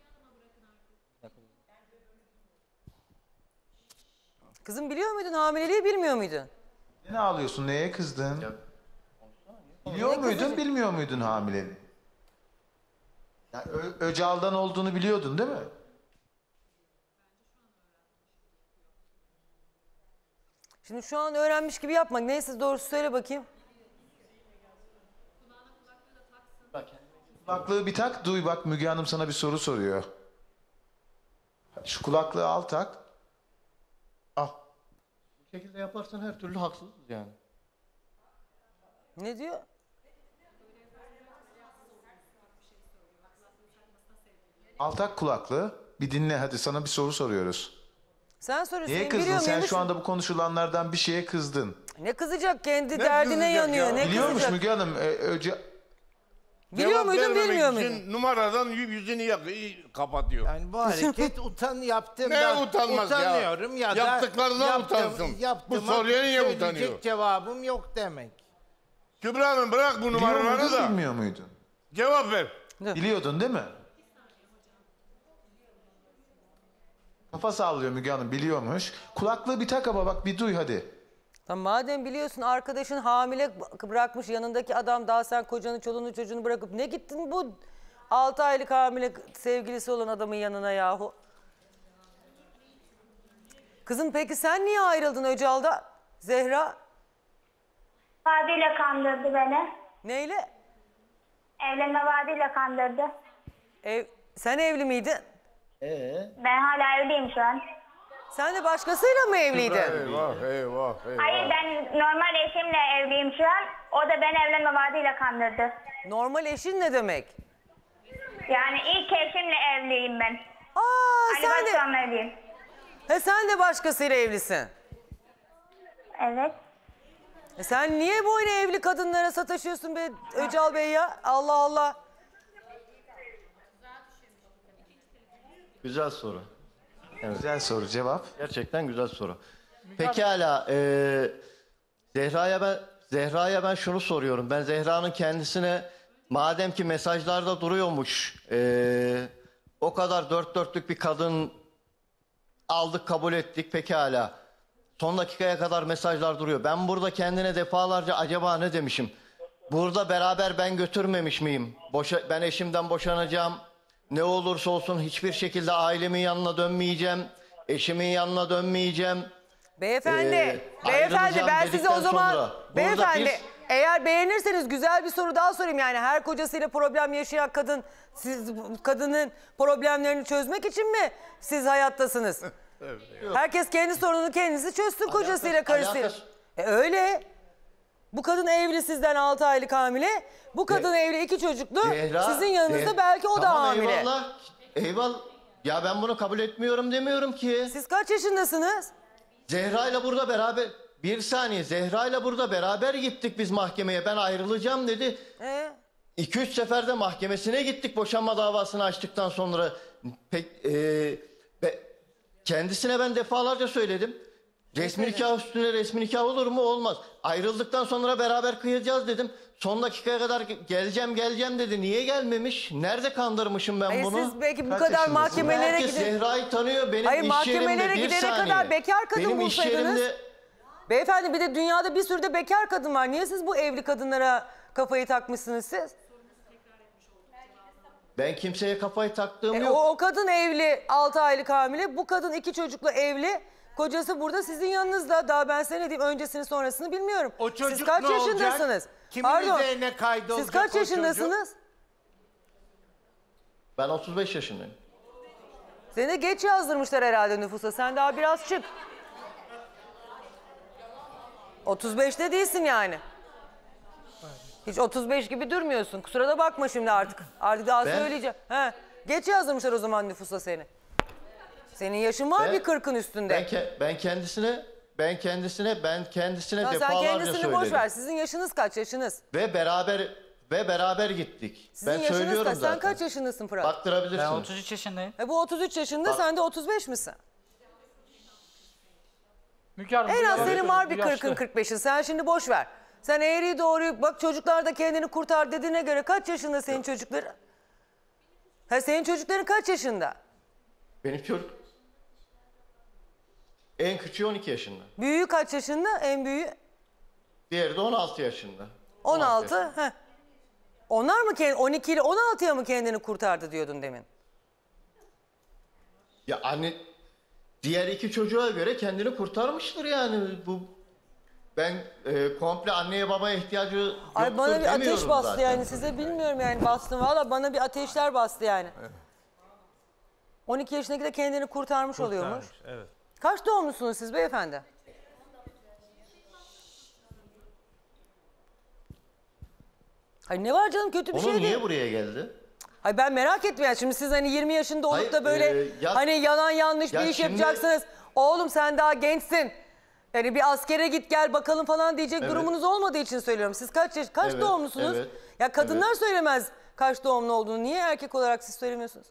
Kızım biliyor muydun hamileliği, bilmiyor muydun? Ne ağlıyorsun? Neye kızdın? Biliyor Neye muydun, kızdın? bilmiyor muydun hamileliği? Yani Öcal'dan olduğunu biliyordun değil mi? Şimdi şu an öğrenmiş gibi yapma. Neyse doğrusu söyle bakayım. Kulaklığı bir tak, duy bak Müge Hanım sana bir soru soruyor. Şu kulaklığı al tak. Al. Bu şekilde yaparsan her türlü haksızız yani. Ne diyor? Al tak kulaklığı. Bir dinle hadi, sana bir soru soruyoruz. Sen soruyorsun. Niye kızdın? Sen şu anda bu konuşulanlardan bir şeye kızdın. Ne kızacak? Kendi Ne derdine kızacak yanıyor. ya? Ne Biliyormuş kızacak? Müge Hanım. Biliyor Cevap muydun, vermemek bilmiyor için muydun? numaradan yüzünü kapatıyor. Yani bu hareket yaptığımda Ne utanmaz ya? utanıyorum ya da Yaptıklarından utansın. Bu soruya niye söyleyecek utanıyor? cevabım yok demek. Kübra Hanım bırak bu biliyor numaraları muydun, da. bilmiyor muydun? Cevap ver. Biliyordun değil mi? Kafa sallıyor Müge Hanım, biliyormuş. Kulaklığı bir tak ama bak bir duy hadi. Tamam, madem biliyorsun arkadaşın hamile bırakmış yanındaki adam, daha sen kocanı çoluğunu çocuğunu bırakıp ne gittin bu 6 aylık hamile sevgilisi olan adamın yanına yahu? Kızım peki sen niye ayrıldın Öcal'da? Zehra? Vaadiyle kandırdı beni. Neyle? Evlenme vaadiyle kandırdı. Sen evli miydin? Ben hala evliyim şu an. Sen de başkasıyla mı evliydin? Eyvah. Hayır, ben normal eşimle evliyim şu an. O da beni evlenme vaadiyle kandırdı. Normal eşin ne demek? Yani ilk eşimle evliyim ben. Sen de... Başkanla evliyim. Sen de başkasıyla evlisin. Evet. Sen niye böyle evli kadınlara sataşıyorsun be Öcal Bey ya? Allah Allah. Güzel soru. Evet. Güzel soru, cevap. Gerçekten güzel soru. Pekala, Zehra'ya ben şunu soruyorum. Ben Zehra'nın kendisine, madem ki mesajlarda duruyormuş, o kadar dört dörtlük bir kadın aldık, kabul ettik, pekala. Son dakikaya kadar mesajlar duruyor. Ben burada kendine defalarca acaba ne demişim? Burada beraber ben götürmemiş miyim? Ben eşimden boşanacağım. Ne olursa olsun hiçbir şekilde ailemin yanına dönmeyeceğim. Eşimin yanına dönmeyeceğim. Beyefendi ben ayrılacağım size o zaman sonra, beyefendi burada eğer beğenirseniz güzel bir soru daha sorayım. Yani her kocasıyla problem yaşayan kadın, siz kadının problemlerini çözmek için mi siz hayattasınız? Herkes kendi sorununu kendisi çözsün kocasıyla, karısıyla. Öyle. Bu kadın evli, sizden 6 aylık hamile. Bu kadın evli, 2 çocuklu. Sizin yanınızda belki o da hamile. Eyvallah. Ya ben bunu kabul etmiyorum demiyorum ki. Siz kaç yaşındasınız? Zehra'yla burada beraber... Bir saniye, Zehra'yla burada beraber gittik biz mahkemeye. Ben ayrılacağım dedi. 2-3 seferde mahkemesine gittik boşanma davasını açtıktan sonra. Kendisine ben defalarca söyledim. Resmi nikah üstüne resmi nikah olur mu? Olmaz. Ayrıldıktan sonra beraber kıyacağız dedim. Son dakikaya kadar geleceğim dedi. Niye gelmemiş? Nerede kandırmışım ben bunu? Siz belki bu kadar mahkemelere Herkes gidin. Zehra'yı tanıyor. Benim Hayır, iş mahkemelere yerimde gidene saniye. kadar bekar kadın Benim iş bulsaydınız. yerimde... Beyefendi bir de dünyada bir sürü de bekar kadın var. Niye siz bu evli kadınlara kafayı takmışsınız siz? Ben kimseye kafayı taktığım yok. O kadın evli, 6 aylık hamile. Bu kadın 2 çocuklu evli. Kocası burada sizin yanınızda. Daha ben size ne diyeyim, öncesini sonrasını bilmiyorum. O çocuk siz kaç ne olacak? yaşındasınız? Kimin üzerine kaydolacak siz kaç o yaşındasınız? Ben 35 yaşındayım. Seni de geç yazdırmışlar herhalde nüfusa. Sen daha biraz çık. 35'te değilsin yani. Hiç 35 gibi durmuyorsun. Kusura da bakma şimdi artık. Artık daha söyleyeceğim. Geç yazdırmışlar o zaman nüfusa seni. Senin yaşın var bir 40'ın üstünde. Ben kendisine Sen defalarca kendisini söyledim. boş ver. Sizin yaşınız kaç, yaşınız? Ve beraber gittik. Sizin Ben yaşınız söylüyorum kaç? zaten. Sen kaç yaşındasın Fırat? Baktırabilirsin. Ben 33 yaşındayım. Bu 33 yaşında, sen de 35 misin? Müge Hanım, En az bu senin var bir yaşlı. 40'ın 45'in. Sen şimdi boş ver. Sen eğriyi doğruyu bak, çocuklar da kendini kurtar dediğine göre kaç yaşında senin çocukların? Senin çocukların kaç yaşında? Benim çocuk en küçüğü 12 yaşında. Büyüğü kaç yaşında, en büyüğü? Diğeri de 16 yaşında. 16. Onlar mı 12 ile 16'ya mı kendini kurtardı diyordun demin? Ya anne diğer iki çocuğa göre kendini kurtarmıştır yani. Ben komple anneye babaya ihtiyacı yoktur Ay bana bir ateş demiyorum bastı zaten. yani, size bilmiyorum yani bastım. Valla bana bir ateşler bastı yani. 12 yaşındaki de kendini kurtarmış oluyormuş. Evet. Kaç doğumlusunuz siz beyefendi? Hayır ne var canım, kötü bir Onu şey değil. niye buraya geldi? Hayır ben merak ettim yani, şimdi siz hani 20 yaşında olup Hayır, da böyle hani yalan yanlış bir ya iş şimdi- yapacaksınız. Oğlum sen daha gençsin. Yani bir askere git gel bakalım falan diyecek Evet. durumunuz olmadığı için söylüyorum. Siz kaç Evet, doğumlusunuz? evet, Ya kadınlar evet. söylemez kaç doğumlu olduğunu. Niye erkek olarak siz söylemiyorsunuz?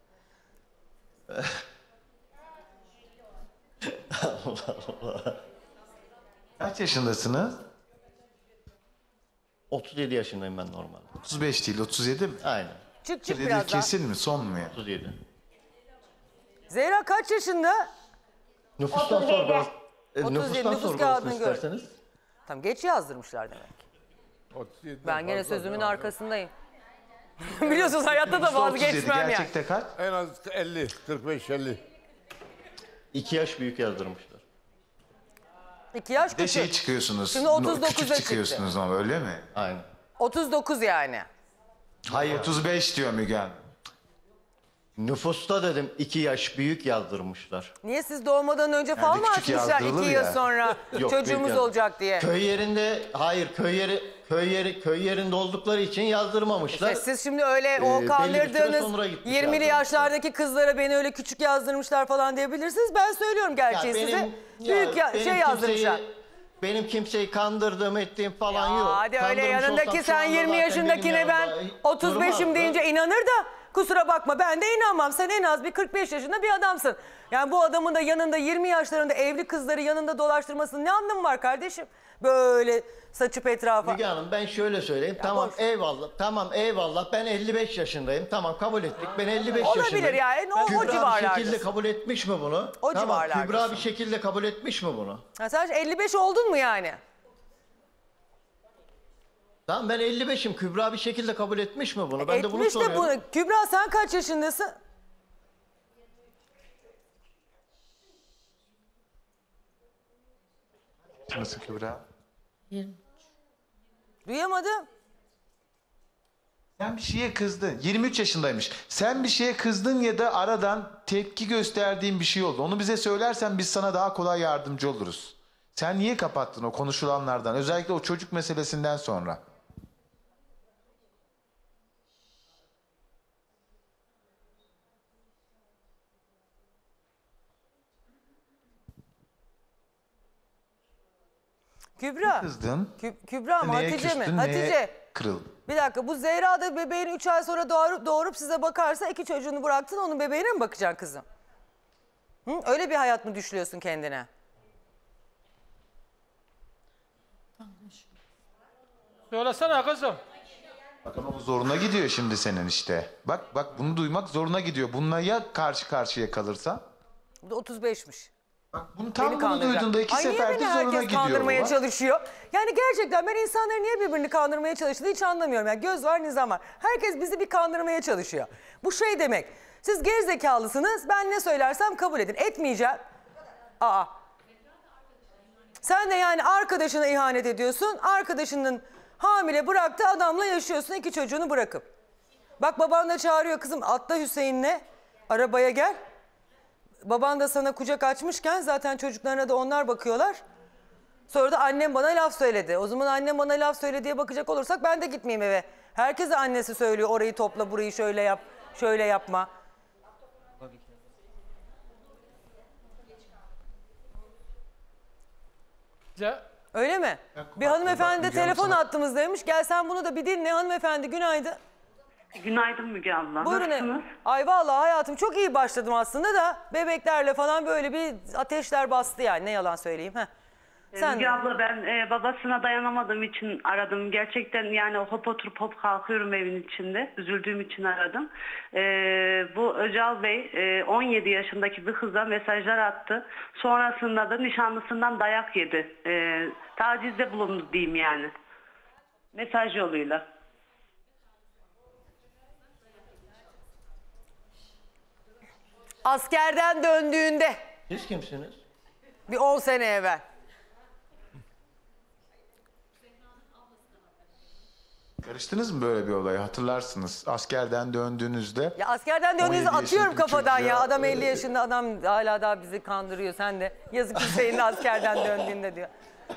Allah Allah. Kaç yaşındasınız? 37 yaşındayım ben normalde. 35 değil 37 mi? Aynen. Çık 37 biraz daha. kesin mi son mu ya? 37. Zehra kaç yaşında? Nüfustan 37. sor bana. 37 Nüfustan nüfus sor kağıdını bana gör. isterseniz. Tam geç yazdırmışlar demek. 37'den Ben gene fazla sözümün ya. arkasındayım. Biliyorsunuz hayatta da %37, vazgeçmem yani. gerçekte kaç? En az 50, 45-50. 2 yaş büyük yazdırmışlar. 2 yaş Bir de küçük. şey çıkıyorsunuz. Şimdi 39'a küçük çıktı. çıkıyorsunuz ama öyle mi? Aynen. 39 yani. Hayır 35 diyor Müge Hanım. Nüfusta dedim 2 yaş büyük yazdırmışlar. Niye siz doğmadan önce fal mı küçük açmışlar 2 yazdırılır yıl ya. sonra Yok, çocuğumuz büyük olacak diye? Köy yerinde hayır köy yerinde oldukları için yazdırmamışlar. İşte siz şimdi öyle o belli bir süre kandırdığınız sonra gitmiş 20'li yazdırmışlar. yaşlardaki kızlara beni öyle küçük yazdırmışlar falan diyebilirsiniz. Ben söylüyorum gerçeği size. Büyük şey yazdırmışlar. Benim kimseyi kandırdığım ettiğim falan Ya yok. hadi öyle Kandırmış yanındaki olsam şu sen anda 20 zaten yaşındakine benim ben yanımda 35'im durmazdı. deyince inanır da kusura bakma ben de inanmam. Sen en az bir 45 yaşında bir adamsın. Yani bu adamın da yanında 20 yaşlarında evli kızları yanında dolaştırmasının ne anlamı var kardeşim? Böyle saçıp etrafa. Müge Hanım ben şöyle söyleyeyim. Tamam boş. eyvallah. Tamam eyvallah. Ben 55 yaşındayım. Tamam kabul ettik. Ben 55 Olabilir yaşındayım. yani, o Kübra bir civarlardasın. şekilde kabul etmiş mi bunu? O tamam civarlardasın. Kübra bir şekilde kabul etmiş mi bunu? Ha, sen 55 oldun mu yani? Tamam ben 55'im. Kübra bir şekilde kabul etmiş mi bunu? Ben de bunu Etmiş de soruyorum. bunu. Kübra sen kaç yaşındasın? Nasıl Kübra? Duyamadım. Sen bir şeye kızdın. 23 yaşındaymış. Sen bir şeye kızdın ya da aradan tepki gösterdiğin bir şey oldu. Onu bize söylersen biz sana daha kolay yardımcı oluruz. Sen niye kapattın o konuşulanlardan? Özellikle o çocuk meselesinden sonra. Kübra. Kızdın. Kübra mı? Neye Hatice mi? küstün, Hatice. neye kırıldın? Bir dakika, bu Zehra da bebeğini 3 ay sonra doğurup size bakarsa 2 çocuğunu bıraktın, onun bebeğine mi bakacaksın kızım? Hı? Öyle bir hayat mı düşlüyorsun kendine? Söylesene kızım. Bak ama bu zoruna gidiyor şimdi senin işte. Bak bunu duymak zoruna gidiyor. Bununla ya karşı karşıya kalırsan? Bu da 35'miş. Bak bunu Beni tam bunu kandıracak. duyduğunda 2 Ay niye seferde beni zoruna herkes gidiyor. kandırmaya bak. çalışıyor? Yani gerçekten ben insanların niye birbirini kandırmaya çalıştığını hiç anlamıyorum. Yani göz var nizam var. Herkes bizi bir kandırmaya çalışıyor. Bu şey demek. Siz gerizekalısınız, ben ne söylersem kabul edin. Etmeyeceğim. Aa. Sen de yani arkadaşına ihanet ediyorsun. Arkadaşının hamile bıraktığı adamla yaşıyorsun, 2 çocuğunu bırakıp. Bak baban da çağırıyor, kızım atla Hüseyin'le arabaya gel. Baban da sana kucak açmışken zaten çocuklarına da onlar bakıyorlar. Sonra da annem bana laf söyledi. O zaman annem bana laf söylediğe bakacak olursak ben de gitmeyeyim eve. Herkese annesi söylüyor, orayı topla, burayı şöyle yap, şöyle yapma. Öyle mi? Bir hanımefendi de telefon attığımızdaymış. Gel sen bunu da bir dinle hanımefendi, günaydın. Günaydın Müge abla. Buyurun. Nasılsınız? Ay vallahi hayatım çok iyi başladım aslında da bebeklerle falan böyle bir ateşler bastı yani, ne yalan söyleyeyim. Heh. Sen Müge abla ben babasına dayanamadığım için aradım. Gerçekten yani hop oturup hop kalkıyorum evin içinde. Üzüldüğüm için aradım. Bu Öcal Bey 17 yaşındaki bir kıza mesajlar attı. Sonrasında da nişanlısından dayak yedi. Tacizde bulundu diyeyim yani. Mesaj yoluyla. Askerden döndüğünde Siz kimsiniz? bir 10 sene evvel. Karıştınız mı böyle bir olaya? Hatırlarsınız. Askerden döndüğünüzde. Ya askerden döndüğünüzde 17 atıyorum yaşındaki kafadan ya. çocuğa, Adam 50 yaşında, adam hala daha bizi kandırıyor. Sen de yazık Hüseyin askerden döndüğünde diyor.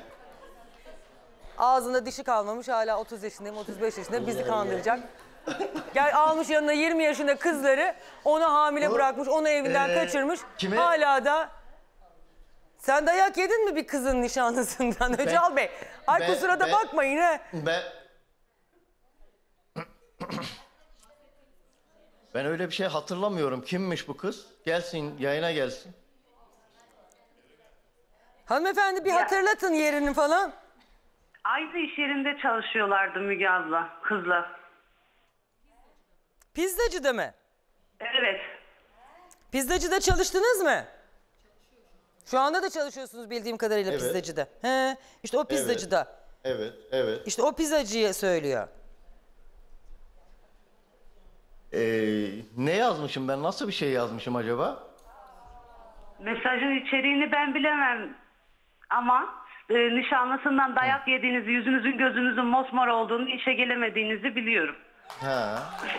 Ağzında dişi kalmamış, hala 30 yaşındayım, 35 yaşında bizi kandıracak. Gel almış yanına 20 yaşında kızları, onu hamile bırakmış, onu evinden kaçırmış. kime? Hala da... Sen dayak yedin mi bir kızın nişanlısından Öcal Bey? Ay kusura da bakmayın ha. Ben öyle bir şey hatırlamıyorum. Kimmiş bu kız? Gelsin, yayına gelsin. Hanımefendi bir hatırlatın yerini falan. Aynı iş yerinde çalışıyorlardı Müge abla, kızla. Pizzacıda mı? Evet. Pizzacıda çalıştınız mı? Şu anda da çalışıyorsunuz bildiğim kadarıyla Evet. pizzacıda. He, işte o pizzacıda. Evet, evet. İşte o pizzacıya söylüyor. Ne yazmışım ben? Nasıl bir şey yazmışım acaba? Mesajın içeriğini ben bilemem. Ama nişanlısından dayak yediğinizi, yüzünüzün gözünüzün mosmor olduğunu, işe gelemediğinizi biliyorum. Ha.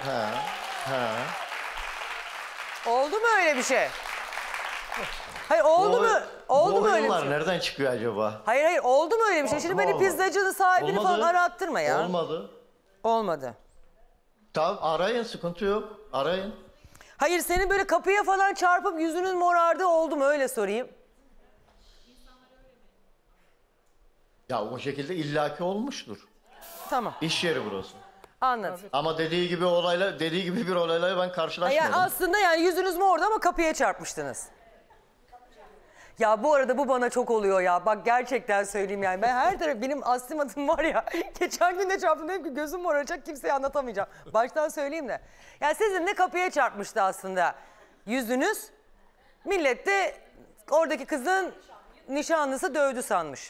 Oldu mu öyle bir şey? Hayır oldu mu? Oldu mu öyle bir şey? Nereden çıkıyor acaba? Hayır oldu mu öyle bir şey? Şimdi beni pizzacının sahibini falan arattırma ya. Olmadı. Olmadı. Tamam arayın, sıkıntı yok. Arayın. Hayır senin böyle kapıya falan çarpıp yüzünün morardığı oldu mu, öyle sorayım. Ya o şekilde illaki olmuştur. Tamam. İş yeri burası. Anladım. Ama dediği gibi bir olayla ben karşılaşmadım. Yani aslında yani yüzünüz mordu ama kapıya çarpmıştınız. Ya bu arada bu bana çok oluyor ya. Bak gerçekten söyleyeyim yani. Ben her taraf, benim astigmatım var ya. Geçen gün de çarptım, dedim ki gözüm moraracak, kimseye anlatamayacağım. Baştan söyleyeyim de. Yani sizin de kapıya çarpmıştı aslında yüzünüz. Millet de oradaki kızın nişanlısı dövdü sanmış.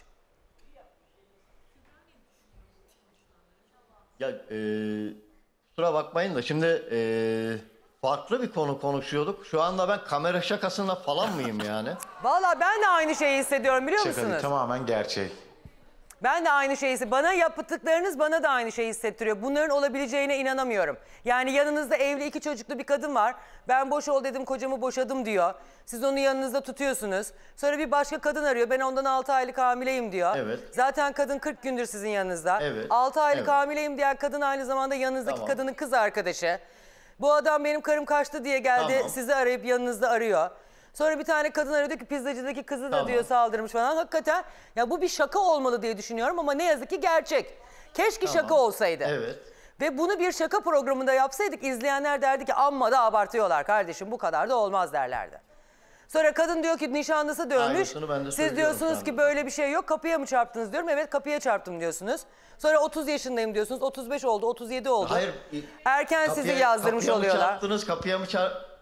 Ya kusura bakmayın da şimdi farklı bir konu konuşuyorduk. Şu anda ben kamera şakasında falan mıyım yani? Vallahi ben de aynı şeyi hissediyorum, biliyor Şaka değil, musunuz? tamamen gerçek. Ben de aynı şeyi hissediyorum. Bana yaptıklarınız bana da aynı şeyi hissettiriyor. Bunların olabileceğine inanamıyorum. Yani yanınızda evli 2 çocuklu bir kadın var. Ben boş ol dedim, kocamı boşadım diyor. Siz onu yanınızda tutuyorsunuz. Sonra bir başka kadın arıyor. Ben ondan 6 aylık hamileyim diyor. Evet. Zaten kadın 40 gündür sizin yanınızda. Evet. 6 aylık Evet. hamileyim diyen kadın aynı zamanda yanınızdaki Tamam. kadının kız arkadaşı. Bu adam benim karım kaçtı diye geldi, Tamam. sizi arayıp yanınızda arıyor. Sonra bir tane kadın arıyor ki pizzacıdaki kızı da Tamam. diyor saldırmış falan. Hakikaten ya bu bir şaka olmalı diye düşünüyorum ama ne yazık ki gerçek. Keşke şaka olsaydı. Evet. Ve bunu bir şaka programında yapsaydık izleyenler derdi ki amma da abartıyorlar kardeşim, bu kadar da olmaz derlerdi. Sonra kadın diyor ki nişanlısı dönmüş. Aynısını ben de Siz söylüyorum diyorsunuz şu ki anda. böyle bir şey yok, kapıya mı çarptınız diyorum. Evet kapıya çarptım diyorsunuz. Sonra 30 yaşındayım diyorsunuz. 35 oldu, 37 oldu. Hayır. Erken sizi yazdırmış kapıya oluyorlar. Mı çarptınız, kapıya mı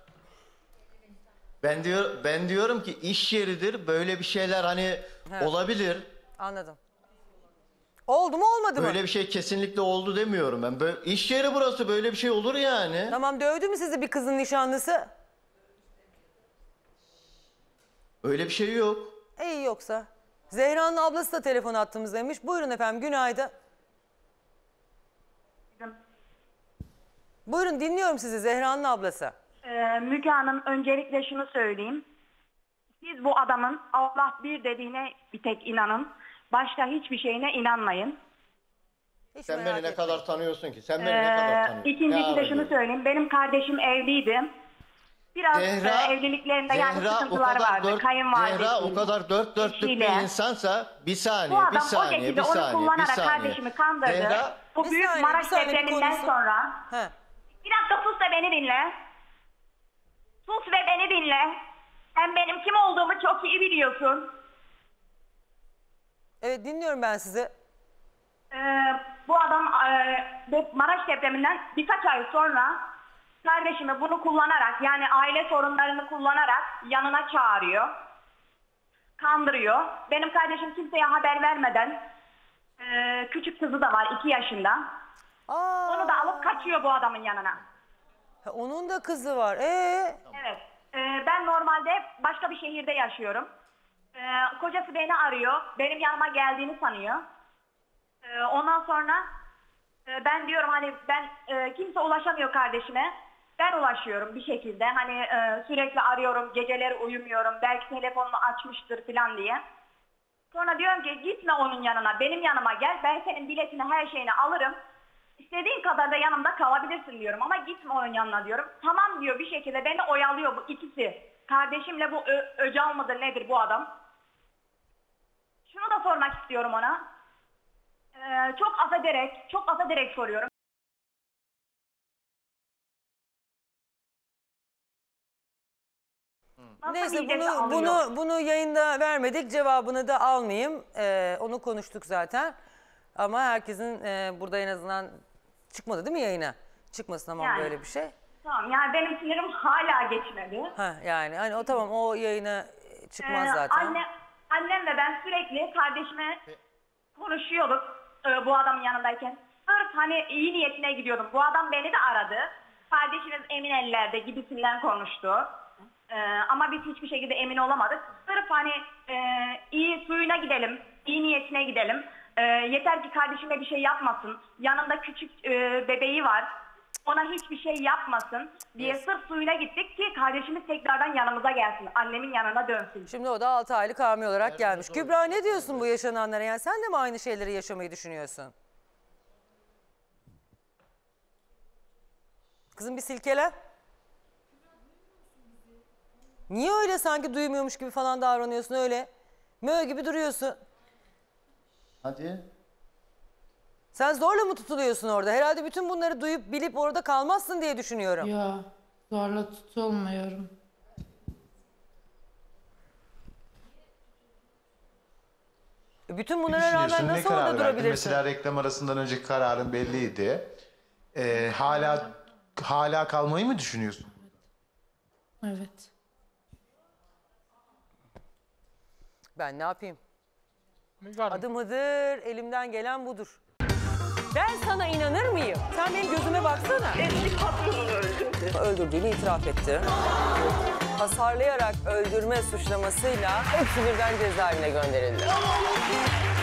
Ben diyorum ki iş yeridir. Böyle bir şeyler hani olabilir. Anladım. Oldu mu olmadı mı? Böyle bir şey kesinlikle oldu demiyorum ben. Böyle, iş yeri burası, böyle bir şey olur yani. Tamam, dövdü mü sizi bir kızın nişanlısı? Öyle bir şey yok. İyi yoksa. Zehra'nın ablası da telefon attığımızdaymış. Buyurun efendim, günaydın. Buyurun, dinliyorum sizi, Zehra'nın ablası. Müge Hanım, öncelikle şunu söyleyeyim. Siz bu adamın Allah bir dediğine bir tek inanın. Başka hiçbir şeyine inanmayın. Hiç Sen merak beni ne etmeyin. kadar tanıyorsun ki? Sen beni ne kadar tanıyorsun? İkincisi de şunu söyleyeyim. Benim kardeşim evliydi. Biraz evliliklerinde yani sıkıntılar vardı. Kayınvalidesiyle. Zehra o kadar dört dörtlük bir insansa bir saniye, Bu adam bir o saniye, şekilde bir onu saniye, bir kullanarak saniye. kardeşimi kandırdı. Zehra, Bu Bir büyük saniye, Maraş bir saniye, bir depreminden konuşsun. sonra. He. Bir dakika sus da beni dinle. Sus ve beni dinle. Sen benim kim olduğumu çok iyi biliyorsun. Evet, dinliyorum ben sizi. Bu adam Maraş depreminden birkaç ay sonra kardeşimi bunu kullanarak, yani aile sorunlarını kullanarak yanına çağırıyor. Kandırıyor. Benim kardeşim kimseye haber vermeden, küçük kızı da var 2 yaşında. Onu da alıp kaçıyor bu adamın yanına. Ha, onun da kızı var. Evet. Ben normalde başka bir şehirde yaşıyorum. Kocası beni arıyor. Benim yanıma geldiğini sanıyor. Ondan sonra ben diyorum hani ben kimse ulaşamıyor kardeşime. Ben ulaşıyorum bir şekilde. Hani sürekli arıyorum. Geceleri uyumuyorum. Belki telefonunu açmıştır falan diye. Sonra diyorum ki gitme onun yanına. Benim yanıma gel. Ben senin biletini her şeyini alırım. İstediğin kadar da yanımda kalabilirsin diyorum. Ama gitme onun yanına diyorum. Tamam diyor bir şekilde. Beni oyalıyor bu ikisi. Kardeşimle bu Öcal mıdır nedir bu adam? Şunu da sormak istiyorum ona. Çok affederek soruyorum. Nasıl Neyse midesi alıyor? bunu yayında vermedik. Cevabını da almayayım. Onu konuştuk zaten. Ama herkesin burada en azından çıkmadı değil mi yayına? Çıkmasın ama Yani. böyle bir şey. Tamam yani benim sinirim hala geçmedi. Ha yani hani o tamam o yayına çıkmaz zaten. Annem ve ben sürekli kardeşime konuşuyorduk bu adamın yanındayken. Sırf hani iyi niyetine gidiyordum. Bu adam beni de aradı. Kardeşiniz emin ellerde gibisinden konuştu. Ama biz hiçbir şekilde emin olamadık. Sırf hani iyi suyuna gidelim, iyi niyetine gidelim. Yeter ki kardeşime bir şey yapmasın. Yanında küçük bebeği var. Ona hiçbir şey yapmasın diye sırf suyuna gittik ki kardeşimiz tekrardan yanımıza gelsin. Annemin yanına dönsün. Şimdi o da 6 aylık hamile olarak gelmiş. Kübra ne diyorsun bu yaşananlara? Yani sen de mi aynı şeyleri yaşamayı düşünüyorsun? Kızım bir silkele. Niye öyle sanki duymuyormuş gibi falan davranıyorsun öyle? Mö gibi duruyorsun. Hadi. Sen zorla mı tutuluyorsun orada? Herhalde bütün bunları duyup bilip orada kalmazsın diye düşünüyorum. Ya zorla tutulmuyorum. Bütün Ne bunlara rağmen düşünüyorsun? Ne nasıl karar orada verdin? durabilirsin? Mesela reklam arasından önceki kararın belliydi. Hala kalmayı mı düşünüyorsun? Evet. Ben ne yapayım? Müge Hanım, Adım Hıdır, elimden gelen budur. Ben sana inanır mıyım? Sen benim gözüme baksana. Eski patronunu öldürdü. Öldürdüğünü itiraf etti. Hasarlayarak öldürme suçlamasıyla hepsi birden cezaevine gönderildi.